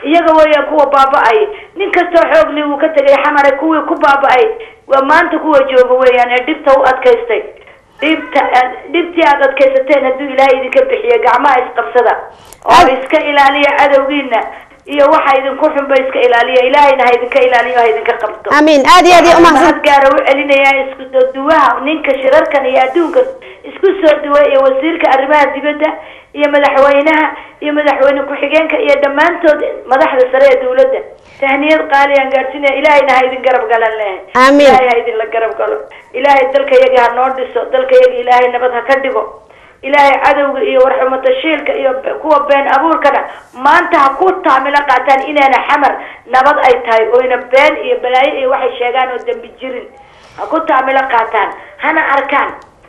iyaga weeyaan kuwa baaba-ay nin kastoo xoogli uu ka tegay xamare kuwii ku baaba-ay waa maanta kuwa jooga weeyaan ee dhibta u adkaystay dhibta dhibtii aad adkaysateen hadduu ilaahay idinka bixiyo gacmaha isqabsada oo iska ilaaliya cadowgiina iyo waxa idinku xunba iska ilaaliya ilaahayna ha idinka ilaaliyo ha idinka qabto amiin aad iyo aad iyo umahad gaara u celinayaan isku soo duwaha ninka shirarkan iyo adduunka isku soo duway iyo wasiirka arrimaha dibadda iyo madaxweynaha iyo madaxweyne ku-xigeenka iyo dhammaantood madaxda sare ee dawladda tahniyad qaali aan gaarsiinaya ilaahayna ha idin garab galan leh amiin ilaahay ha idin la garab galo ilaahay dalka yaga ha noo dhiso dalka yaga ilaahay nabad ha ka dhigo ilaahay cadowga iyo warxumata shiilka iyo kuwa been abuurkana maanta ha ku taamilo qaataan inaana xamar nabad ay tahay oyna been iyo balaayo iyo waxay sheegaan oo dambi jirin ha ku taamilo qaataan hana arkaan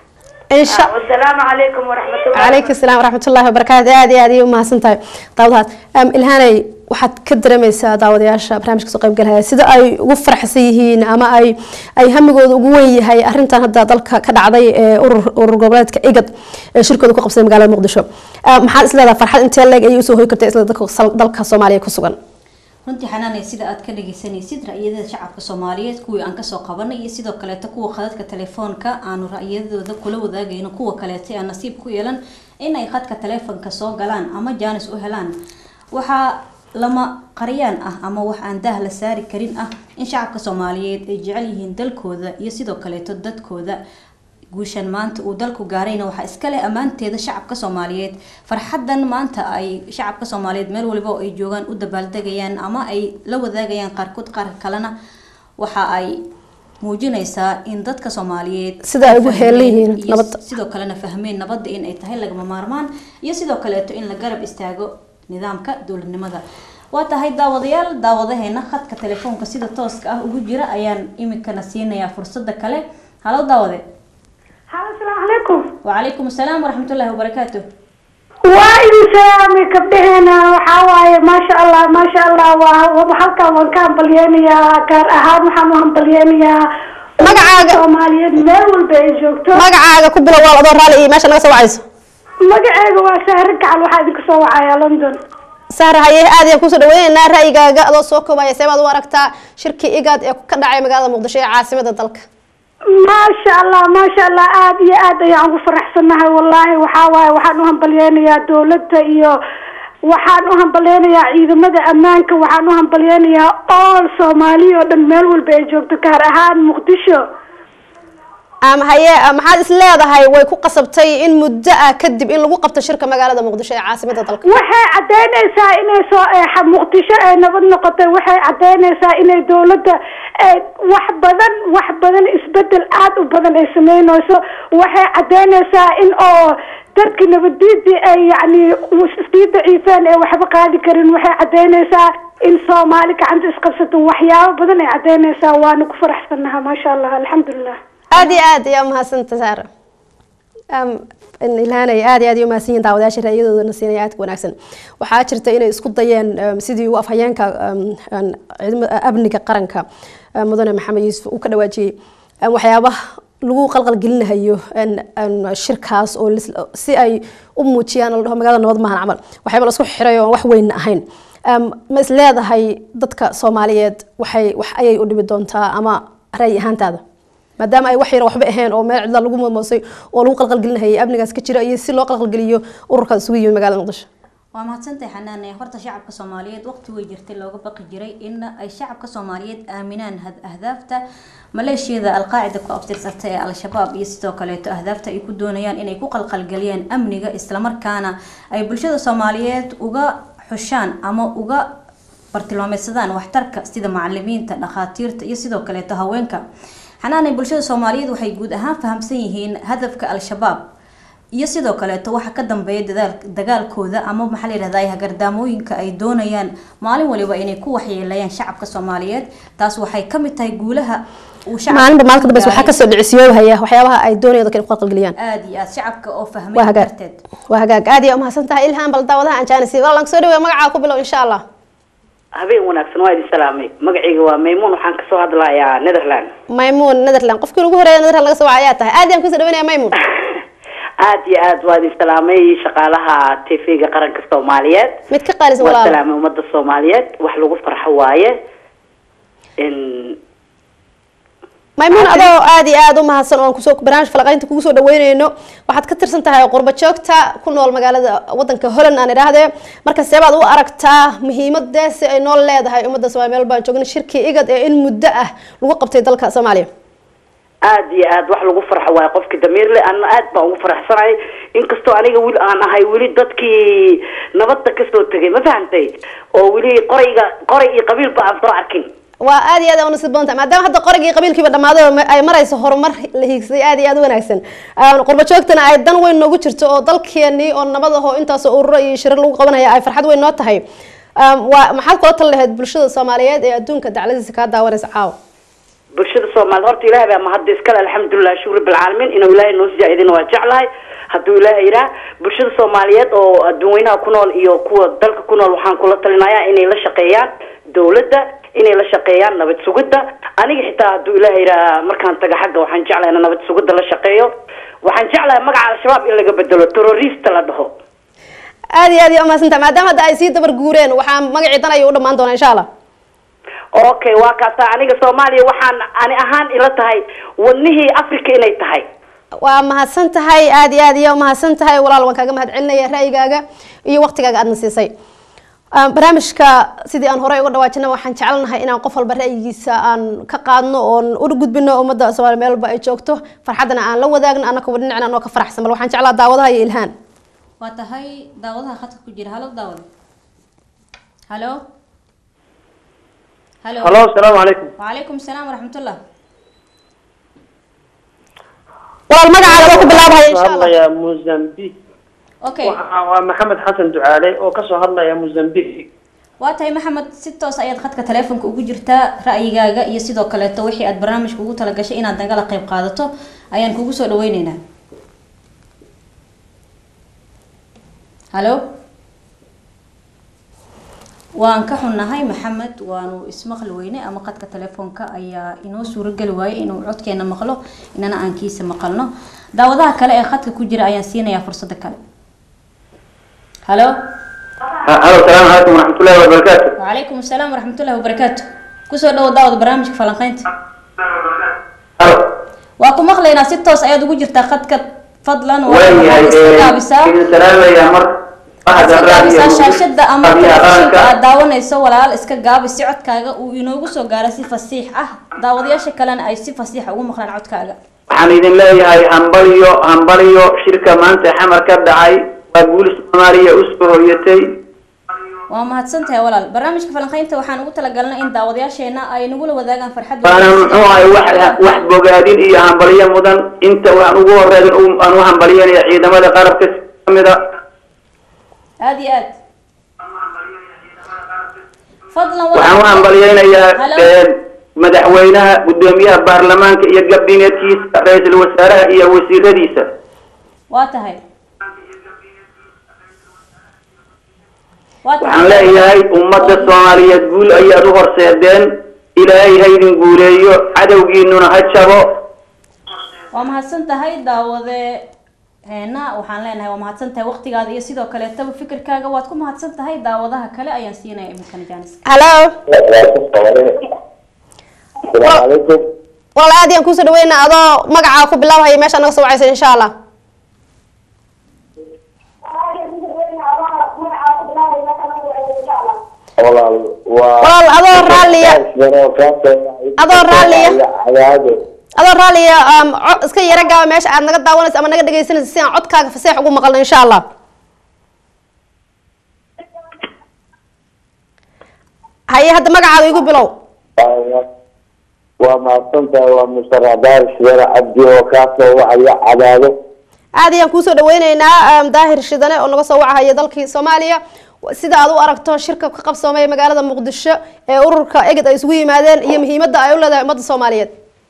إن شاء الله. والسلام عليكم ورحمة الله. عليك السلام ورحمة الله وبركاته. هذه هذه وما سنتي داودات أم الهاني waxaad ka dareemaysaa daawadayaasha barnaamijka soo qayb galaya sida ay ugu faraxsan yihiin ama ay ay hamigooda ugu weyn yahay arrintan hadda dalka ka dhacday ee urur urur goboleedka igad ee shirkooda ku qabsaday magaalada muqdisho maxaad isleedahay farxad intee leeg ay usoo hoy kartay isla dalka Soomaaliya ku sugan runtii xanaanay sida aad ka dhageysanaysid ra'yada shacabka Soomaaliyeed kuwii aan ka soo qabanay iyo sidoo kale ta kuwa khadadka telefoonka aanu ra'yadooda kula wadaagayno kuwa kale ee aan nasiib ku yeelan in ay khadka telefoonka soo galaan ama jaanis u helaan waxa lama qariyaan ah ama wax aan daah la saari karin ah in shacabka Soomaaliyeed ay jecel yihiin dalkooda iyo sidoo kale dadkooda guushan maanta uu dalku gaarayna waxa iska leh amaanteeda shacabka Soomaaliyeed farxadan maanta ay shacabka Soomaaliyeed meel waliba oo ay joogan u dabaaldegayaan ama ay la wadaagayaan qaarkood qaar kalena waxa ay muujinaysaa in dadka Soomaaliyeed sida ay ugu heelayeen nabad sidoo kalena fahmeen nabadda in ay tahay lagama maarmaan iyo sidoo kale in la garab istaago nidaamka dawladnimada waa tahay daawadayaal daawadaheena khadka telefoonka sida tooska ah ugu jira ayaan imikana siinayaa fursada kale halo daawade السلام عليكم وعليكم السلام ورحمة الله وبركاته وإن سلامي كبدهنا وحواي ما شاء الله ما شاء الله وحلقة وكان بليانيا كان أهان محمد بليانيا magacaaga Soomaaliyeed meel walba ay joogto magacaaga ku bilow wal adoo raali meesha naga soo wacayso magacaaga waa Sahar Gacal waxa idin ka soo wacaya London Sahar haye aad ayaan ku soo dhaweynaynaa ra'yigaaga adoo soo koobaya seebaad u aragtaa shirki igad ee ka dhacay magaalada Muqdisho ee caasimadda dalka ما شاء الله ما شاء الله aad iyo aad ayaan ugu faraxsanahay wallahi waxa waay waxaan u hambalyeeyaa dawladda iyo waxaan u hambalyeeyaa ciidamada ammaanka waxaan u hambalyeeyaa all Soomaaliya oo dhan meel walba ay joogto gaar ahaan Muqdisho am haye maxaad is leedahay way ku qasabtay in muddo ah kadib in lagu qabto shirka magaalada Muqdisho ee caasimadda dalka waxay cadeynaysaa inay soo ee Muqdisho ay nabad noqotay waxay cadeynaysaa inay dawladda wax badan wax badan isbedel aad u badan ay sameynayso waxay cadeynaysaa in oo dadka nabaddiidii ay yani sii daciifeen ee waxba qaadi karin waxay cadeynaysaa in Soomaali gacanta isqabsato waxyaabo badan ay cadeynaysaa waana ku faraxsanahay ma sha Allah alxamdulillah aadi aad ya mahadsantahay Sahar am in ilaanay aad aad iyo mahadsan daawadayaasha ra'yadooda nasiinay aad wanaagsan waxa jirta inay isku dayeen sidii uu afhayeenka abniga qaranka mudane Maxamed Yuusuf uu ka dhawaajiyay waxyaabaha lagu qalqal gelinayo in shirkaas oo si ay u muujiyaan magaalada nabad maahan camal waxyaabo la isku xiray oo wax weyn ahayn ma is leedahay dadka Soomaaliyeed waxay wax ayay u dhibi doontaa ama ra'yi ahaantaada maadaama ay wax yar waxba ahayn oo meel cid lagu moosay oo lagu qalqal gelinayo abnigaas ka jira iyo si loo qalqal geliyo ururka isugu yimid magaalada Muqdisho waa mahadsantahay xanaanay horta shacabka Soomaaliyeed waqti way jirtay looga baqi jiray in ay shacabka Soomaaliyeed aaminaan ahdaafta maleeshiyada al-qaacida ku abtirsatay ee al-shabaab iyo sidoo kale ahdaafta ay ku doonayaan inay ku qalqal galiyaan amniga isla markaana ay bulshada Soomaaliyeed uga xushaan ama uga bartilmaameedsadaan waxtarka sida macallimiinta dhaqaatiirta iyo sidoo kale haweenka xanaanay bulshada Soomaaliyeed waxay guud ahaan fahamsan yihiin hadafka al-shabaab iyo sidoo kale waxa ka dambeeya dadaal dagaalkooda ama maxaa la yiraahdaa hagardaamooyinka ay doonayaan maalin waliba inay ku waxyeeleeyaan shacabka Soomaaliyeed taas waxay ka mid tahay guulaha uu shacabka maalinba maalinta dambe waxa ka soo dhiciyoohaya waxyaabaha ay doonayaan dadka ku qalqalgeliyaan aad iyo aad shacabka oo fahmay darteed waa hagaag aad iyo mahadsantahay ilhaan bal daawadaha aan jaanisi wallan soo dhaweey magaca ku bilow insha Allah habeen wanaagsan waa idin salaamay magacayga waa Maymuun waxaan ka soo hadlayaa Netherland Maymuun Netherland qofkii ugu horeeyay Netherland laga soo wacayaa tahay aad ayaan ku soo dhaweynaa Maymuun aad iyo aad waa idin salaamay shaqaalaha T V-ga qaranka Soomaaliyeed mid ka qaalisan walaal waa salaamay ummadda Soomaaliyeed wax lagu farxo waaye in maymuun adoo aad iyo aad u mahadsan oo aan kusoo barnaamij falaqaynta kugu soo dhaweynayno waxaad ka tirsan tahay qurba joogta ku nool magaalada wadanka Holland aan idhaahdee marka seebaad u aragtaa muhiimadda si ay nool leedahay ummadda Soomaaliyeed meel baan joogna shirki igad ee in muddo ah lagu qabtay dalka Soomaaliya aad iyo aad wax lagu farxo waaye qofkii damiir leh ana aad baan ugu faraxsanahay inkastoo aniga wili aan ahay wili dadkii nabadda ka soo tagay ma fahantay oo wili qorayga qoray iyo qabiil ba aan soo arkin waa aad iyo aad u nasiib badan maadaama hadda qorigii qabiilkiiba dhamaaday ay marayso horumar la hiigsay aad iyo aad u wanaagsan qurba joogtana ay dan weyn noogu jirto oo dalkeenii oo nabad ah oo intaas ururo iyo shirar lagu qabanaya ay farxad weyn noo tahay waa maxaad kula tal lahayd bulshada Soomaaliyeed ee adduunka dacladiisa ka daawanaysa caaw bulshada Soomaaliyeed horta Ilaahay baa mahad iskale alxamdulillah shukr bil caalamiin inuu Ilaahay noo siyaadina waa jeclahay hadduu Ilaahay ira bulshada Soomaaliyeed oo adduunweynaha ku nool iyo kuwa dalka ku nool waxaan kula talinayaa inay la shaqeeyaan dawladda inay la shaqeeyaan nabad sugidda aniga xitaa hadduu Ilaahay ira markaan taga xagga waxaan jeclahay in nabad sugidda la shaqeeyo waxaan jeclahay magaca al-shabaab in laga bedelo terrorist la dhaho aad iyo aad iyo maasanta maadaama ay sii dabar guureen waxaan magacii dan ay u dhamaan doonaa insha Allah okay waa kaasa aniga Soomaaliya waxaan ani ahaan ila tahay wadnihii Afrika inay tahay waa mahadsan tahay aad iyo aad iyo mahadsan tahay walaal waan kaaga mahad celinaya raayigaaga iyo waqtigaaga aad nasiisay barnaamijka sidii aan hore uga dhawaajinay waxaan jecelnahay inaan qof walba ra'yigiisa aan ka qaadno oo u gudbino ummadda Soomaaliyeed meel walba ay joogto farxadana aan la wadaagno anaka wadnacna anoo ka faraxsan bal waxaan jeclaa daawadaha iyo ilhaan waa tahay daawadaha khadka ku jira halo daawad halo halo halo assalaamu calaykum wa calaykum asalaam waraxmatullah walaal magacaaga ku bilaabaya insha Allah ya Mozambique okay waa maxamed xasan ducaale oo ka soo hadlaya Mozambique waa tahay maxamed si toos ayaad khadka taleefanka ugu jirtaa ra'yigaaga iyo sidoo kale to wixii aad barnaamijka ugu tala gashay inaad nagala qayb qaadato ayaan kugu soo dhaweyneynaa halo waan ka xunnahay maxamed waanu ismaqli weyne ama khadka taleefanka ayaa inoo suuro gali waayay inuu codkeena maqlo inana aan kiisa maqalno daawadaha kale ee khadka ku jira ayaan siinayaa fursadda kale halo halo assalaamu calaykum waraxmatullaahi wabarakaatu وعليكم السلام ورحمة الله وبركاته كسر دو داود برنامج فلانقينت واكو مخلينا ستة ساعات وجر تاخدك فضلا ويا استقابسا السلام يا مر استقابسا شاشة أما تلفزيون داونا يسوى لال استقابس سعد كاغا وينوغو سو غارسي فصيح اه داود يا شكلان اي سي فصيح او مخلان عود كاغا waxaan idin leeyahay hambaliyo hambaliyo shirka maanta xamar ka dhacay waa guul Soomaaliya u soo hoyatay waa mahadsantahay walaal barnaamijka falanqaynta waxaan ugu talagalnay in daawadayaasheena ay nagu la wadaagaan farxad bana muxuu ay wax wax bogaadin iyo hambaliyo mudan inta waxaan ugu horeeyay aan u hambaliyeynaya ciidamada qarabka kamida aad iyo aad fadlan waxaan u hambaliyeynayaa madaxweynaha gudoomiyaha baarlamaanka iyo gabinetkiisa ra'iisul wasaaraha iyo wasiiradiisa waa tahay waxaan leeyahay ummadda Soomaaliyeed guul ayaad u horseedeen ilaahay ha idin guuleeyo cadowgiinuna ha jabo waa mahadsan tahay daawade heena waxaan leenahay waa mahadsan tahay waqtigaada iyo sidoo kale taba fikirkaaga waad ku mahadsan tahay daawadaha kale ayaan siinaya imkan jaanis hello walaal aad ayaan kusoo dhaweynaa adoo magacaa ku bilaabaya meesha naga soo wacaysa insha Allah walaal waa walaal adoo raaliya adoo raaliya adoo raaliya um iska yara gaaba meesha aad naga daawanayso ama naga dhageysanayso si aan codkaaga fasax ugu maqalno insha Allah haye hadda magacaaga igu bilow waa maadsantahay waa mustaradaar shidana cabdi oo ka soo wacaya cadaado aad ayaan kusoo dhaweynaynaa daahir shidane oo naga soo wacaya dalkii Soomaaliya sida aad u aragto shirka ka qabsoomay magaalada Muqdisho ee ururka eged ay isugu yimaadeen iyo muhiimadda ay u leedahay ummadda Soomaaliyeed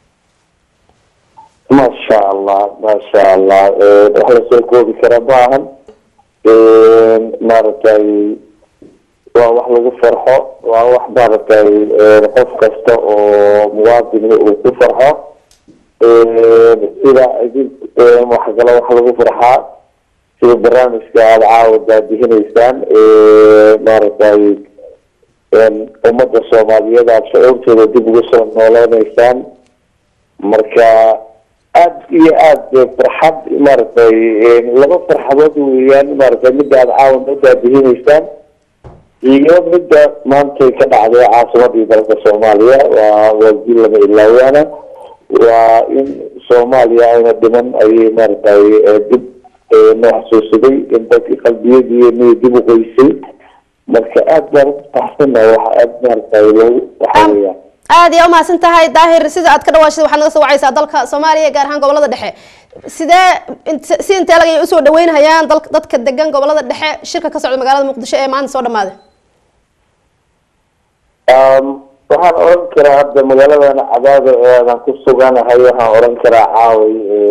ma sha Allah ma sha Allah ee wax la soo koobi kara baahan ee maartay waa wax lagu farxo waa wax maartay qof kasta oo muwaadin uu ku farxo sida waxa kale waxa lagu farxaa sida barnaamijka aad caawa daadihinaysaan maaragtay ummadda soomaaliyeed aad shucuurtooda dib ugu soo nooleynaysaan marka aad iyo aad farxad maaragtay laba farxadood weeyaan maaragtay midda aad caawa noo daadihinaysaan iyo midda maantay ka dhacday caasimadii dalka soomaaliya waa waajib lama ilaawaana waa in soomaaliya ayna dhiman ayay maaragtay dib noo xasuusaday in dadkii qalbiyadii inay dib u qoysay marka aad baan u faraxsanahay waxa aad maaragtay loogu waxa weeyaan aad iyo umahadsan tahay daahir sida aad ka dhawaashay waxaad naga soo wacaysaa dalka soomaaliya gaar ahaan gobolada dhexe sidee si intee laga usoo dhaweynayaan dadka degan gobolada dhexe shirka ka socda magaalada muqdisho ee maanta soo dhamaaday waxaan oran karaa hadda magaaladan cadaada aan ku suganahay waxaan oran karaa caaway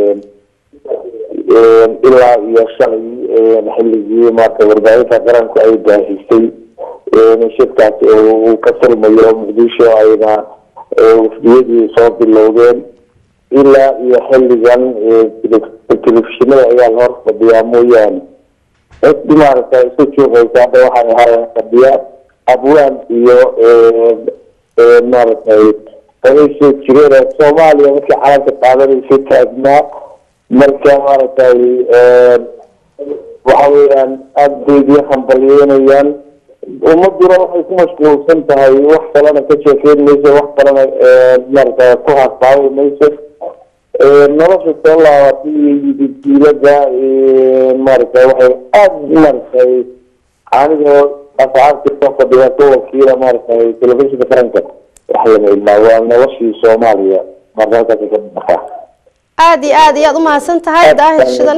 ilaa iyo shalay xilligii maarka warbaahinta qaranku ay baahisay shirkaas uu ka furmayo muqdisho ayna wafdiyadii soo bilowdeen ilaa iyo xilligan telefishinada ayaa la hor fadhiyaa mooyaane cid maaragta isu joogaysa hadda waxay ahaayeen fadhiya abwaan iyo maaragtay ayay jireen soomaaliya markii calanka qaadanaysa taagnaa marka maaragtay waxa weeyaan aada bay idin hambalyeynayaan ummaduna waxay ku mashquulsan tahay wax kalena ka sheekeyn mayso wax kalena maaragtay ku haastaawi mayso nolosha soo laabatay iyo diilada maaragtay waxay aada maaragtay anigoo asxaabta soo fadhiya ka wakiila maaragtay telefishinka qaranka wax lama ilaa waa noloshii soomaaliya marka halkaas ka baxaa aad iyo aad iyo aad umahadsan tahay daahir shidane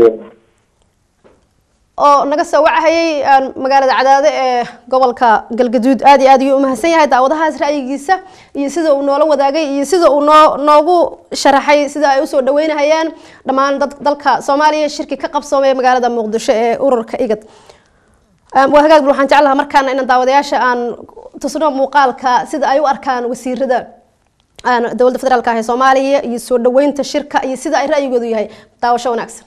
oo naga soo wacayay magaalada cadaade ee gobolka galgaduud aad iyo aad ayuu umahadsan yahay daawadahaas ra'yigiisa iyo sida uu noola wadaagay iyo sida uu noo noogu sharaxay sida ay usoo dhaweynayaan dhammaan dalka soomaaliya shirki ka qabsoomay magaalada muqdisho ee ururka igad waa hagaag waxaan jeclahay markaana inaan daawadayaasha aan tusno muuqaalka sida ay u arkaan wasiirada dowladda federaalka ah ee Soomaaliya iyo soo dhaweynta shirka iyo sida ay ra'yigoodu yahay daawasho wanaagsan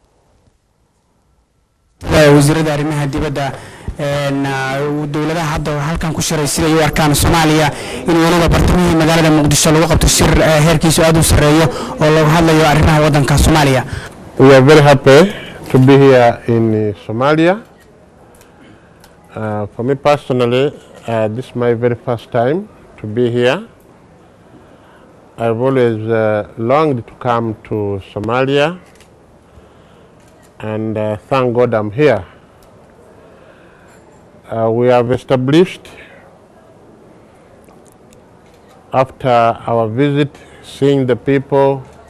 wasiirada arrimaha dibadda dowladaha hadda halkan ku shiray sida ay u arkaan Soomaaliya in waliba bartamihii magaalada Muqdisho lagu qabto shir heerkiisu aad u sareeyo oo lagu hadlayo arrimaha wadanka Soomaaliya. We are very happy to be here in Somalia. Uh, for me personally, uh, this is my very first time to be here. I've always uh, longed to come to Somalia, and uh, thank God I'm here. Uh, we have established, after our visit, seeing the people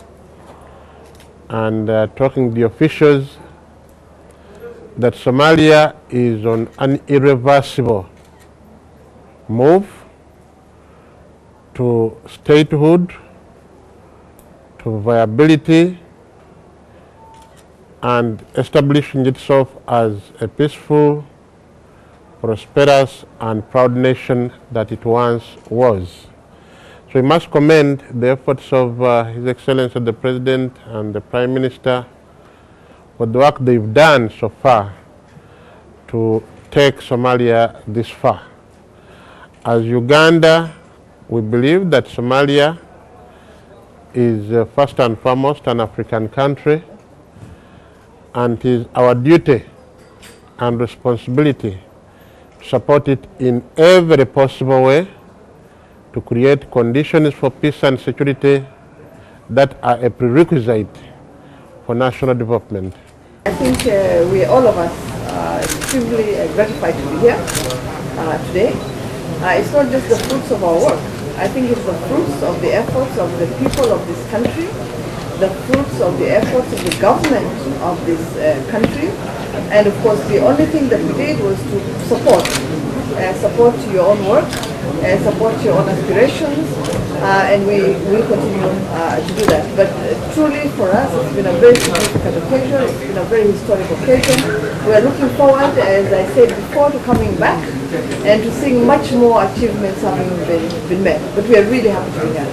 and uh, talking to the officials, that Somalia is on an irreversible move to statehood, to viability, and establishing itself as a peaceful, prosperous, and proud nation that it once was. So we must commend the efforts of uh, His Excellency the President and the Prime Minister for the work they've done so far to take Somalia this far. As Uganda, we believe that Somalia is uh, first and foremost an African country, and it is our duty and responsibility to support it in every possible way to create conditions for peace and security that are a prerequisite for national development. I think uh, we, all of us, are extremely uh, gratified to be here uh, today. Uh, it's not just the fruits of our work. I think it's the fruits of the efforts of the people of this country, the fruits of the efforts of the government of this uh, country, and of course the only thing that we did was to support, uh, support your own work, uh, support your own aspirations, uh, and we will continue uh, to do that. But uh, truly for us it's been a very significant occasion, it's been a very historic occasion. We are looking forward, as I said before, to coming back and to seeing much more achievements having been, been met. But we are really happy to be here.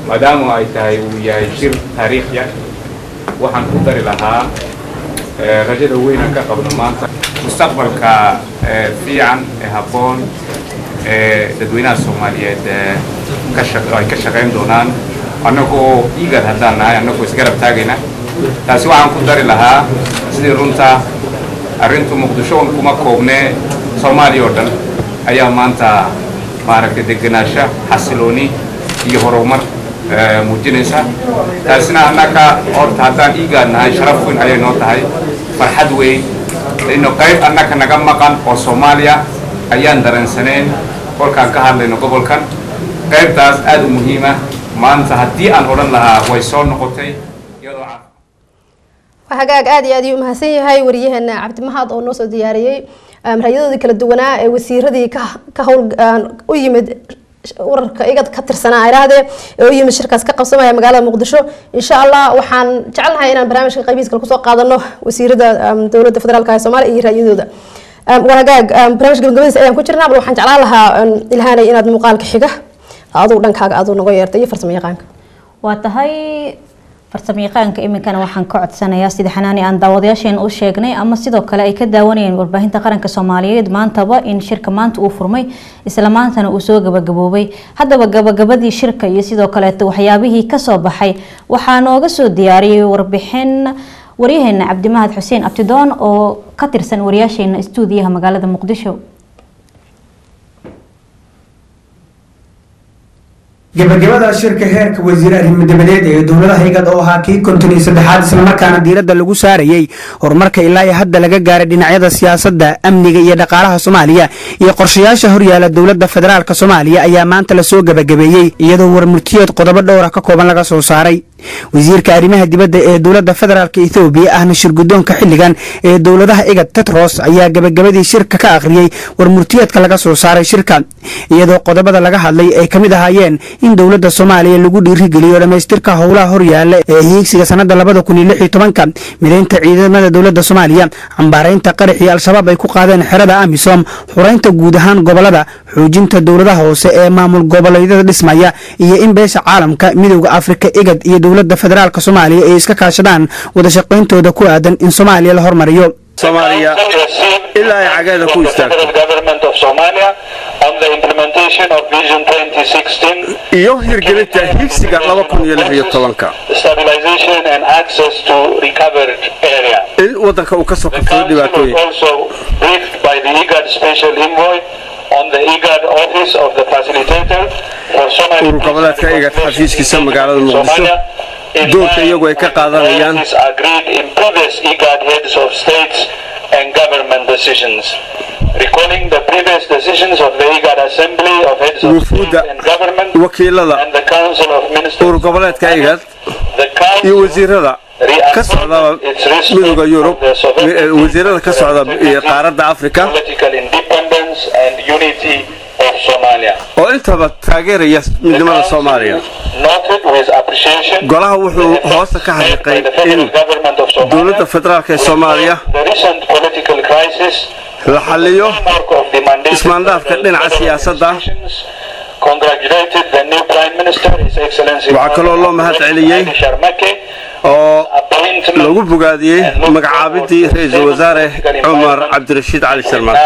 maadaama ay tahay uu yahay shir taariikhi ah waxaan ku dari lahaa rajada weyn aan ka qabno maanta mustaqbalka fiican ee habboon ee dadweynaha Soomaaliyeed ka shaqeey ay ka shaqeyn doonaan annagoo iiga haddaan nahay annagoo isgarab taagayna taasi waxaan ku dari lahaa sidii runta arrintu Muqdisho kuma koobne Soomaaliya oo dhan ayaa maanta maaragtay degenaansho xasilooni iyo horumar muujinaysa taasina annaka horta haddaan iiga nahay sharaf weyn ayay noo tahay farxad weyn inuu qayb annaka naga maqan oo Soomaaliya ayaan dareensaneen kolkaan ka hadlayno gobolkan qaybtaas aad u muhiim ah maanta haddii aan odhan lahaa way soo noqotay iyadoo hagaag aad iyo aad u mahadsan yahay wariyahana Cabdi Mahad oo noo soo diyaariyay rayadooda kala duwanaa ee wasiiradii ka ka howl u yimid urarka igad ka tirsanaa ayraade ee u yimid shirkaas ka qabsamaya magaalada Muqdisho insha Allah waxaan jecelnahay inaan barnaamijka qaybiska ku soo qaadano wasiirada dawladda federaalka ee Soomaaliya iyo rayadooda wahagaag barnaamijka gabagabadiisa ayaan ku jirnaa bal waxaan jeclaan lahaa ilaahanay inaad muuqaalka xiga adoo dhankaaga adoo naga yeertay farsamayaqaanka waa tahay farsamayaqaanka iminkana waxaan ka codsanayaa sida xanaani aan daawadayaasheen u sheegnay ama sidoo kale ay ka daawanayeen warbaahinta qaranka Soomaaliyeed maantaba in shirka maanta uu furmay isla maantana uu soo gabagaboobay haddaba gabagabadii shirka iyo sidoo kale waxyaabihii ka soo baxay waxaa nooga soo diyaariyay warbixin waryaheena Cabdi Mahad Xuseen Abtidoon oo ka tirsan wariyaasheena stuudiyaha magaalada Muqdisho gabagabada shirka heerka wasiir arrimo dibadeed ee dowladaha igad oo ahaa kii konton iyo saddexaad isla markaana diiradda lagu saarayay horumarka ilaa iyo hadda laga gaaray dhinacyada siyaasadda amniga iyo dhaqaalaha Soomaaliya iyo qorshayaasha horyaala dowladda federaalka Soomaaliya ayaa maanta la soo gabagabeeyay iyadoo warmurtiyeed qodobo dhowr ah ka kooban laga soo saaray wasiirka arrimaha dibadda ee dowladda federaalka Itoobiya ahna shir gudoonka xilligan ee dowladaha igad Tedros ayaa gabagabadii shirka ka akhriyay warmurtiyeedka laga soo saaray shirka iyadoo qodobada laga hadlay ay kamid ahaayeen in dowladda Soomaaliya lagu dhiirigeliyo dhameystirka howlaha horyaala ee hiigsiga sanada laba kun iyo lix iyo toban mideynta ciidamada dowladda Soomaaliya cambaareynta qaraxii al-shabaab ay ku qaadeen xerada AMISOM xureynta guud ahaan gobolada xoojinta dowladaha hoose ee maamul goboleedyada dhismaya iyo in beesha caalamka midowga Afrika igad iyo dowladda federaalka Soomaaliya ay iska kaashadaan wada shaqeyntooda ku aadan in Soomaaliya la hormariyo Somalia ilaa ay cageeda ku istaagto on the implementation of Vision twenty sixteen iyo hirgelinta higsiga laba kun iyo lix iyo toban stabilization and access to recovered area in wadanka uu ka soo qabto dhibaatooyin also briefed by the IGAD special envoy on the IGAD office of the facilitator for Somalia urur goboleedka IGAD xafiiskiisa magaalada Muqdisho doorka iyagu ay ka qaadanayaan agreed in previous IGAD heads of states and government decisions. Recalling the previous decisions of the IGAD Assembly of Heads of State and Government and the Council of Ministers urur goboleedka IGAD iyo wasiirada ka socda midowga Yurub wasiirada ka socda qaaradda Afrika political independence and unity of Somalia oo intaba taageeraya midnimada Soomaaliya golaha wuxuu hoosta ka xaqiiqay in dowladda federaalka ee Soomaaliya la xalliyo ismaandhaafka dhinaca siyaasadda waxaa kaloo loo mahad celiyey oo lagu bogaadiyey magacaabidii ra'iisul wasaare Cumar Cabdirashiid Cali Sharmaan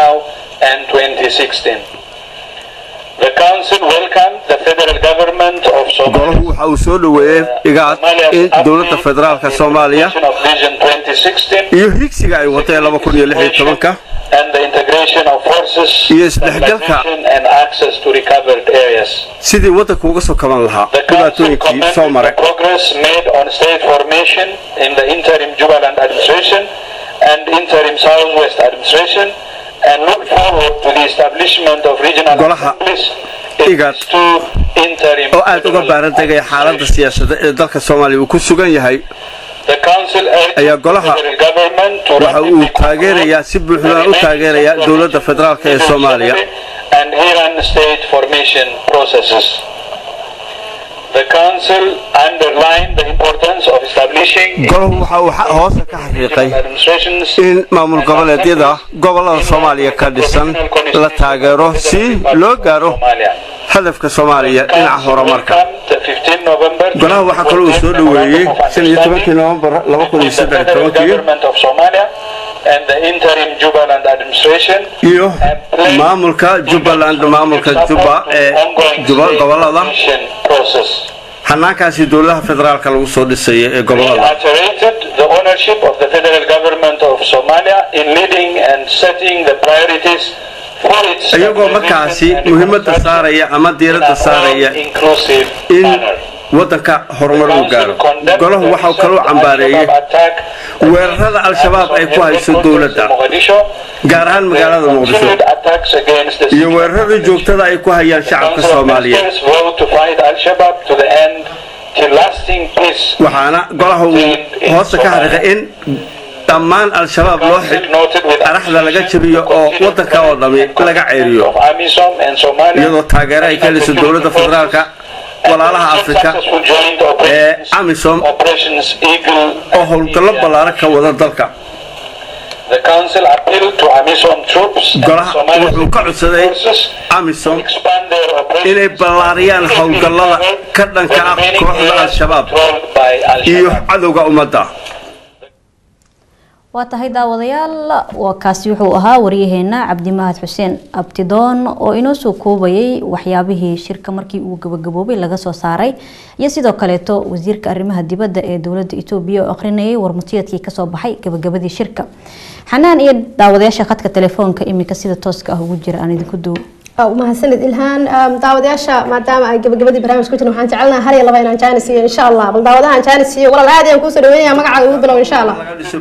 The council welcomed the federal government of Somalia. waxa uu soo dhaweeyay igaad in dowladda federaalka Soomaaliya iyo higsiga ay watay laba kun iyo lix iyo toban and the integration of forces iyo isdhexgalka and access to recovered areas. sidii wadanka uga soo kaban lahaa dhibaatooyinkii soo maray progress made on state formation in the interim Jubaland administration and interim Southwest administration and look forward to the establishment of regional assemblies IGAD oo aad uga baaran tagay xaaladda siyaasadda ee dalka Soomaaliya uu ku sugan yahay ayaa golaha waxa uu taageerayaa si buuxda u taageerayaa dowladda federaalka ee Soomaaliya and Iran state formation processes. The council underlined the importance of establishing golaha waxa uu hoosta ka xaqiiqay in maamul goboleedyada gobolada Soomaaliya ka dhisan la taageero si loo gaaro hadafka Soomaaliya dhinaca horumarka golaha waxa kale uu soo dhaweeyay shan iyo tobankii November laba kun iyo saddex iyo tobankii and the interim Jubaland administration iyo maamulka Jubaland maamulka Juba ee Juba gobolada hanaankaasi dowladda federaalka lagu soo dhisay ee gobolada the ownership of the federal government of Somalia in leading and setting the priorities for its ayagoo markaasi muhiimadda saaraya ama diiradda saaraya in wadanka horumar uu gaaro golaha waxa kale uu cambaareeyay weerarada al-shabaab ay ku hayso dowladda gaar ahaan magaalada Muqdisho iyo weerarada joogtada ay ku hayaan shacabka Soomaaliyeed waxaana golaha uu hoos ka xariiqay in dhammaan al-shabaab loo xaraxda laga jabiyo oo wadanka oo dhami laga ceeriyo iyadoo taageero ay ka heliso dowladda federaalka walaalaha Afrika ee AMISOM oo howlgallo ballaaran ka wada dalka The council appealed to AMISOM troops wuxuu ka codsaday AMISOM inay ballaariyaan howlgallada ka dhanka ah kooxda al-shabaab iyo cadowga ummadda waa tahay daawadayaal waa kaasi wuxuu ahaa wariyaheena Cabdimahad Xuseen Abtidoon oo inoo soo koobayay waxyaabihii shirka markii uu gabagaboobay laga soo saaray iyo sidoo kale to wasiirka arrimaha dibadda ee dawladda Itoobiya oo akhrinayay warmutiyadkii ka soo baxay gabagabadii shirka xanaan iyo daawadayaasha khadka telefoonka imika sida tooska ah ugu jira aan idinku dhow أو ما هسند إلهان داودياشا ما دام قبل قبل برنامج كنت نحن جعلنا هري الله بين جانسي إن شاء الله بل داودها جانسي ولا العادي ينكوس الدنيا ما قاعد يقول إن شاء الله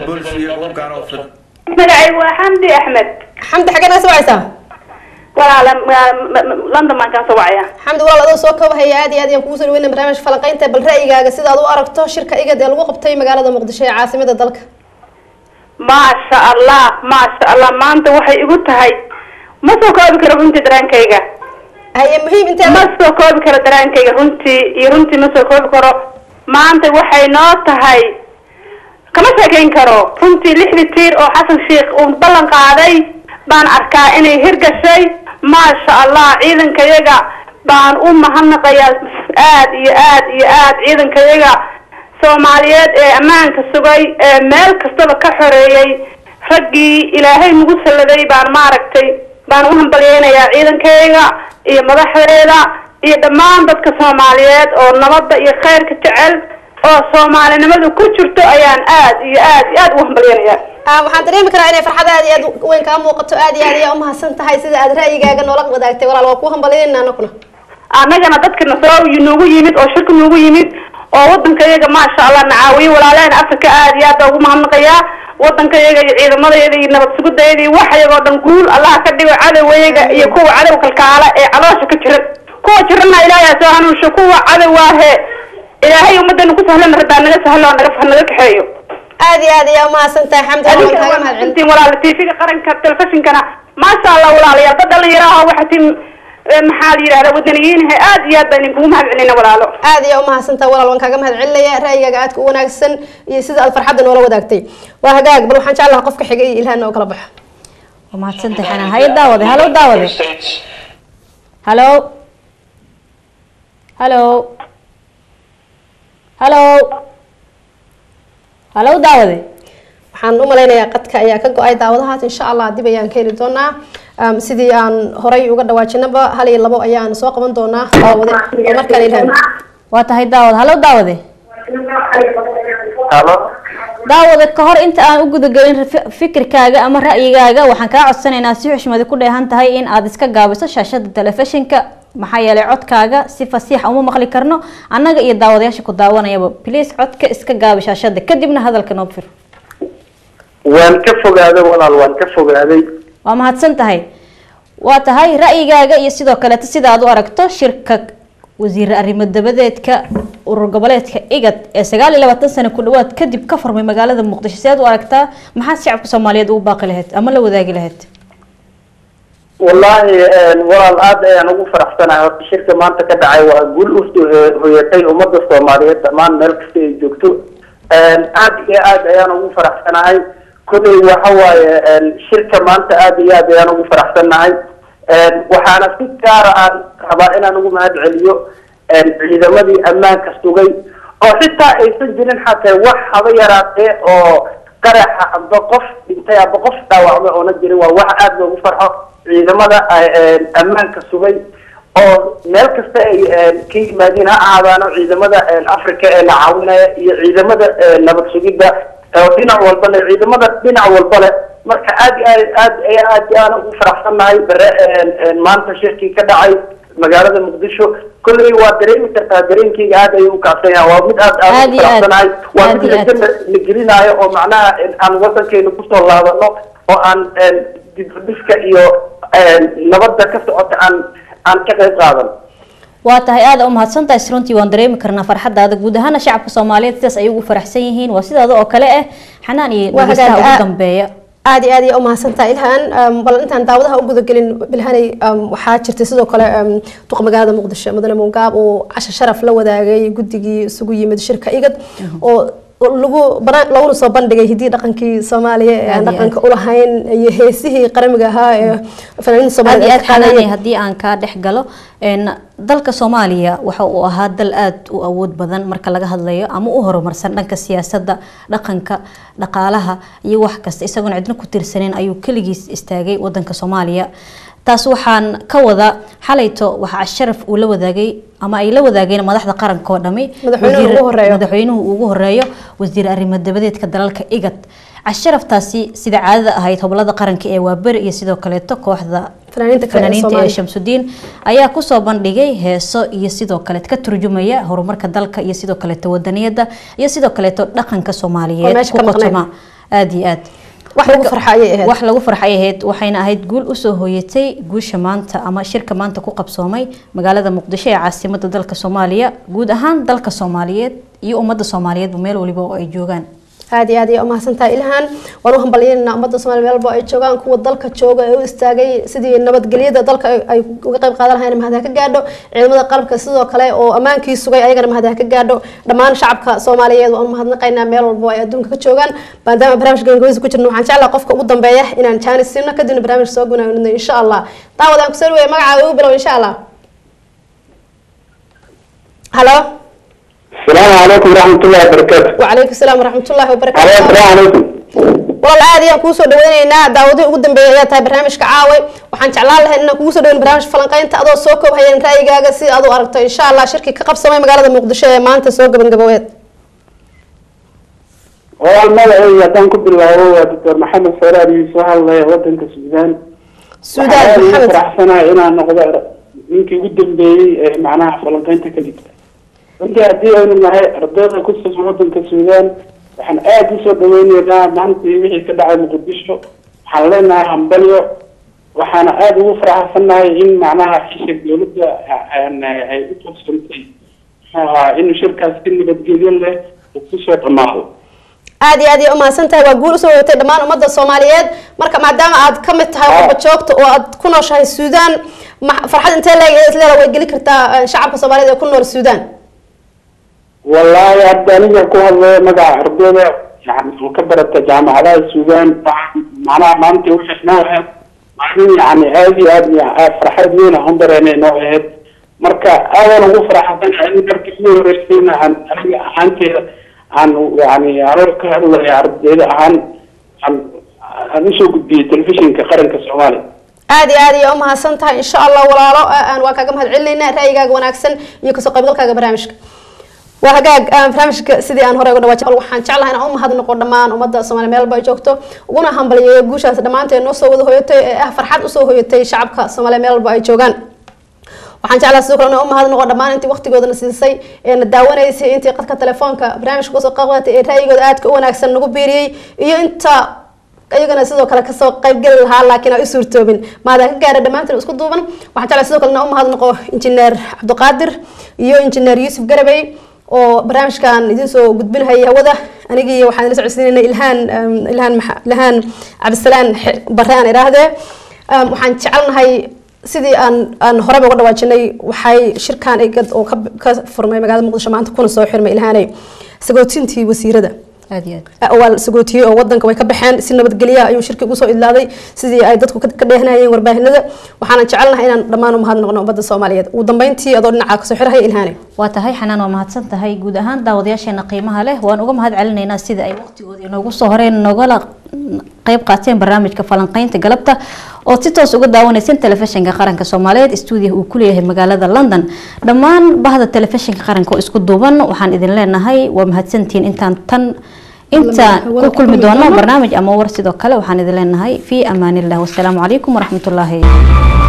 مقعي وحمدي أحمد حمدي حقنا سوعسا ولا لندن ما كان سوعيا حمد والله هذا سوكا وهي عادي عادي ينكوس الدنيا برنامج فلقين تبل رأي جاك سيدا دو أركتو شركة إيجاد الوقت تي مقالة مقدشة عاصمة الدلك ما شاء الله ما شاء الله ما أنت وحي قلت هاي ما سو كوب كره runtii daraankayga ay muhiim inta ma soo koob karo daraankayga runtii iyo runtii ma soo koob karo maanta waxay noo tahay kama sheekeyn karo runtii lixdii tiir oo Xasan Sheekh uu ballan qaaday baan arkaa inay hirgashay ma sha Allah ciidankayaga baan u mahadnaqayaa aad iyo aad iyo aad ciidankayaga Soomaaliyeed ee ammaanka sugay ee meel kastaba ka xoreeyay raggii Ilaahay nagu saladay baan maaragtay baan u hambalyeynaya ciidankayga iyo madaxdeeda iyo dhammaan dadka Soomaaliyeed oo nabadda iyo khayrka jecel oo Soomaalinimadu ku jirto ayaan aad iyo aad iyo aad u hambalyeynaya ah waxaan dareemi karaa inay farxad aad iyo aad weyn ka muuqato aad iyo aad iyo u mahadsan tahay sida aad ra'yigaaga noola wadaagtay walaal waa ku hambalyeynaa anaguna anagana dadkana soo noogu yimid oo shirka noogu yimid oo wadankayaga ma sha Allah nacaawiyo walaaleen Afrika aad iyo aad ugu mahadnaqayaa wadankayaga iyo ciidamadeeda iyo nabad sugideeda wax ayagoo dhan guul Allah ka dhigo cadawayga iyo kuwa cadow kalkaala ee caloosha ka jira kuwa jirna Ilaahay soo hanuunsho kuwa cadawaahe Ilaahay ummadana ku sahlan rabaa naga sahlo naga fahnaga kaxeeyo aad iyo aad iyo ma santahay xamdi waan kaaga mahadcelintii walaal tiifiga qaranka telefishinkana ma sha Allah walaalayaal dad dhalinyaro waxa tin maxaa la yiraahdaa wadaniyiin aad iyo aad baan ugu mahadcelinaa walaalo aad iyo ma santahay walaal waan kaaga mahadcelinaya ra'yigaaga aad ku wanaagsan iyo sida aad farxadda noola wadaagtay waa hagaag bal waxaan jeclahay qofka xigay ilaahan oo kala baxo waa mahadsantahay xanaan hay daawade halo daawade halo halo halo halo daawade waxaan u malaynayaa qadka ayaa ka go'ay daawadahaas insha Allah dib ayaan ka heli doonaa sidii aan horay uga dhawaajinaba hal iyo labo ayaan soo qaban doonaa daawade oo markaan ilaahan waa tahay daawade halo daawade halo daawade ka hor inta aan u gudagelin fikirkaaga ama ra'yigaaga waxaan kaa codsanaynaa si xushmad ku dheehan tahay in aad iska gaabiso shaashada telefishinka maxaa yeelay codkaaga si fasiix uma maqli karno annaga iyo daawadayaasha ku daawanayaba please codka iska gaabi shaashada kadibna hadalka noo fir waan ka fogaaday walaal waan ka fogaaday waa mahadsan tahay waa tahay ra'yigaaga iyo sidoo kale sida aad u aragto shirka wasiir arrimo dabadeedka urur goboleedka igad ee sagaal iyo labaatan sano ku dhawaad kadib ka furmay magaalada Muqdisho si aad u aragtaa maxaa shacabka Soomaaliyeed ugu baaqi lahayd ama la wadaagi lahayd wallahi walaal aad ayaan ugu faraxsanahay shirka maanta ka dhacay waa guul u hoyatay ummadda Soomaaliyeed dhammaan meel kasta ay joogto aad iyo aad ayaan ugu faraxsanahay kulay waxa waaye shirka maanta aad iyo aad ayaan ugu faraxsanahay waxaana si gaara aan rabaa inaan ugu mahad celiyo ciidamadii ammaanka sugay oo xitaa aysan jirin xataa wax haba yaraatee oo qaraxa amba qof dhintay amba qof dhaawacmay oona jirin waa wax aada loogu farxo ciidamada ammaanka sugay oo meel kasta ay ka yimaadeen ha ahaadaano ciidamada africa ee la caawinaya iyo ciidamada nabad sugidda oo dhinac walba leh ciidamada dhinac walba leh marka aad aad aad aan ugu faraxsanahay bare maanta shirkii ka dhacay magaalada muqdisho kulli waa dareemi kartaa dareenkayga aad ayuu u kacsan yahay waa mid aad aan u faraxsanahay waa mid la gelinayo oo macnaha aan wadankeena kusoo laabano oo aan dibdhiska iyo nabadda ka socota aan aan ka qayb qaadan waa tahay aad u mahadsantahay runtii waan dareemi karnaa farxadaada guud ahaan shacabka Soomaaliyeed sidaas ay ugu faraxsan yihiin waa sidaada oo kale ah xanaan iyo dhageystaha ugu dambeeya aad iyo aad iyo u mahadsantahay ilhaan bal intaan daawadaha u guda gelin bilhanay waxaa jirtay sidoo kale duq magaalada muqdisho madana mongaab oo casha sharaf la wadaagay guddigii isugu yimid shirka igad oo lagu lagu soo bandhigay hidii dhaqankii Soomaaliya ee dhaqanka u lahayn iyo heesihii qaramiga ahaa ee fanaaniinta Soomaaliyeed qaadayay hadii aan ka dhex galo in dalka Soomaaliya waxa uu ahaa dal aad u awood badan marka laga hadlayo ama u horumarsan dhanka siyaasadda dhaqanka dhaqaalaha iyo wax kasta isagoo cidna ku tirsaneen ayuu kaligiis istaagay wadanka Soomaaliya taas waxaan ka wada xalayto waxa sharaf uu la wadaagay ama ay la wadaageen madaxda qaranka oo dhami madaxweynuhu ugu horeeyo wasiir arrimaha dibadeedka dalalka igad casharaftaasi sida caadada ahayd hoblada qaranka ee waabari iyo sidoo kale kooxda fanaaniinta ee Shamsuddin ayaa ku soo bandhigay heeso iyo sidoo kale ka turjumaya horumarka dalka iyo sidoo kale wadaniyada iyo sidoo kale dhaqanka Soomaaliyeed ku qotoma aad iyo aad wax lagu farxay ahayd wax lagu farxay ahayd waxayna ahayd guul u soo hooyatay guusha maanta ama shirka maanta ku qabsoomay magaalada Muqdisho ee caasimadda dalka Soomaaliya guud ahaan dalka Soomaaliyeed iyo ummadda Soomaaliyeed meel waliba oo ay joogaan aad iyo aad iyo mahadsantahay ilhaan waan u hambalyeynaa ummadda Soomaaliyeed meel walba ay joogaan kuwa dalka jooga ee u istaagay sidii nabadgelyada dalka ay uga qayb qaadan lahayn mahad ka gaadho ciidamada qalabka sidoo kale oo amaankii sugay ayagana mahad ka gaadho dhammaan shacabka Soomaaliyeed waan mahadnaqaynaa meel walba ay adduunka ka joogaan maadaama barnaamijka gabagabadiisa ku jirno waxaan jeclahay qofka ugu dambeeya inaan chance siino kadibna barnaamij soo gunaano insha Allah daawadaan ku soo weey magacaaga ugu bilow insha Allah hello السلام عليكم ورحمة الله وبركاته. وعليكم السلام ورحمة الله وبركاته. السلام عليكم. والله عادي أنا كوسو دوينا داودي وقدم بيا تاي برنامج كعاوي وحن تعلال له إنه كوسو دوين برنامج فلانقين تأذو سوكو وهي نتاي جاga سي أذو أركتو إن شاء الله شركة كقب سماي مقالة مقدشة ما أنت سوق من جبوات. والله هي دان كل الله هو دكتور محمد فراري سهل الله ودن السودان. السودان محمد. فرحنا إلى نقدر يمكن قدم بي معناها فلانقين تكليف. أنت هدي أنا معي ردينا كل ودن السودان. waxaan aad u soo dhaweynaynaa maanta wixii ka dhacay muqdisho waxaan leenahay hambalyo waxaana aad ugu faraxsanahay in macnaha xishiga dowladda ay u toosantay in shirkaas si nabadgelyo leh uu ku soo dhamaado aad iyo aad iyo umahadsantahay waa guul soo weytay dhammaan ummadda Soomaaliyeed marka maadaama aad ka mid tahay qofka joogta oo aad ku nooshahay Suudaan farxad intee leeg isleedahay way gali kartaa shacabka Soomaaliyeed ee ku nool Suudaan والله أبدانية كلها مدى عرضنا يعني مكبرة جامعة السودان معناها ما أنت وش نوعها يعني هذه هذه فرحت لنا هم درينا نوعها مركا أول وفرح حتى عن مركزين رسمين عن عن عن يعني عرض الله يعرض عن عن عن شو بدي تلفزيون كقرن كسوالي aad iyo aad iyo uma hasantahay insha Allah walaalo aan waa kaaga mahad celinayna raayigaaga wanaagsan iyo ka soo qaybgalkaaga barnaamijka وهجاج فرامش سيدي أنا هراء قدوة شغل وحن شغله أنا أم هذا نقول دمان ومدة سمعني مال بايجوكتو وقنا هم بلي جوشة دمان تي نص وده هو يتي فرحات وصو هو يتي شعبك سمعني مال بايجوكان وحن شغله سوكر أنا أم هذا نقول دمان أنت وقت جودنا سيسي إن الدعوة يسي أنت قد كتلفونك برامج قصة قوة رأي قد أتك وأنا أحسن نقول بيري يو أنت أيقنا سيدو كلا كسو قيب قل لها لكن أسور توبين ما ذا كجار دمان تي نسكت دوبن وحن شغله سوكر أنا أم هذا نقول إنجنير عبد القادر يو إنجنير يوسف قربي oo barnaamijkan idin soo gudbinahay hawada anigii waxaan la socodsiinay ilhaan ilhaan ilhaan cabdisalaan baraan iraahde waxaan jecelnahay sidii aan aan hore uga dhawaajinay waxay shirkan ay oo ka furmay magaalada Muqdisho maanta kuna soo xirmay ilhaanay sagootintii wasiirada waa sagootiyey oo wadanka way ka baxeen si nabadgelyo ayuu shirki ugu soo idlaaday sidii ay dadku ka dheehanayeen warbaahinada waxaan jecelnahay inaan dhammaan u mahadnaqno ummadda Soomaaliyeed ugu dambeyntii adoo dhinaca ka soo xirahay ilhaanay waa tahay xanaan waa mahadsan tahay guud ahaan daawadayaasheena qiimaha leh waan uga mahad celinaynaa sida ay waqtigooda inoogu soo horeen nogala qayb qaateen barnaamijka falanqaynta galabta oo si toos uga daawanaysan telefishinka qaranka Soomaaliyeed studio uu ku leeyahay magaalada London dhammaan bahda telefishinka qaranka oo isku duuban waxaan idin leenahay waa mahadsantiin intaan tan inta ku kulmi doono barnaamij ama war sidoo kale waxaan idin leenahay fi amaanillah wassalaamu calaykum waraxmatullaahi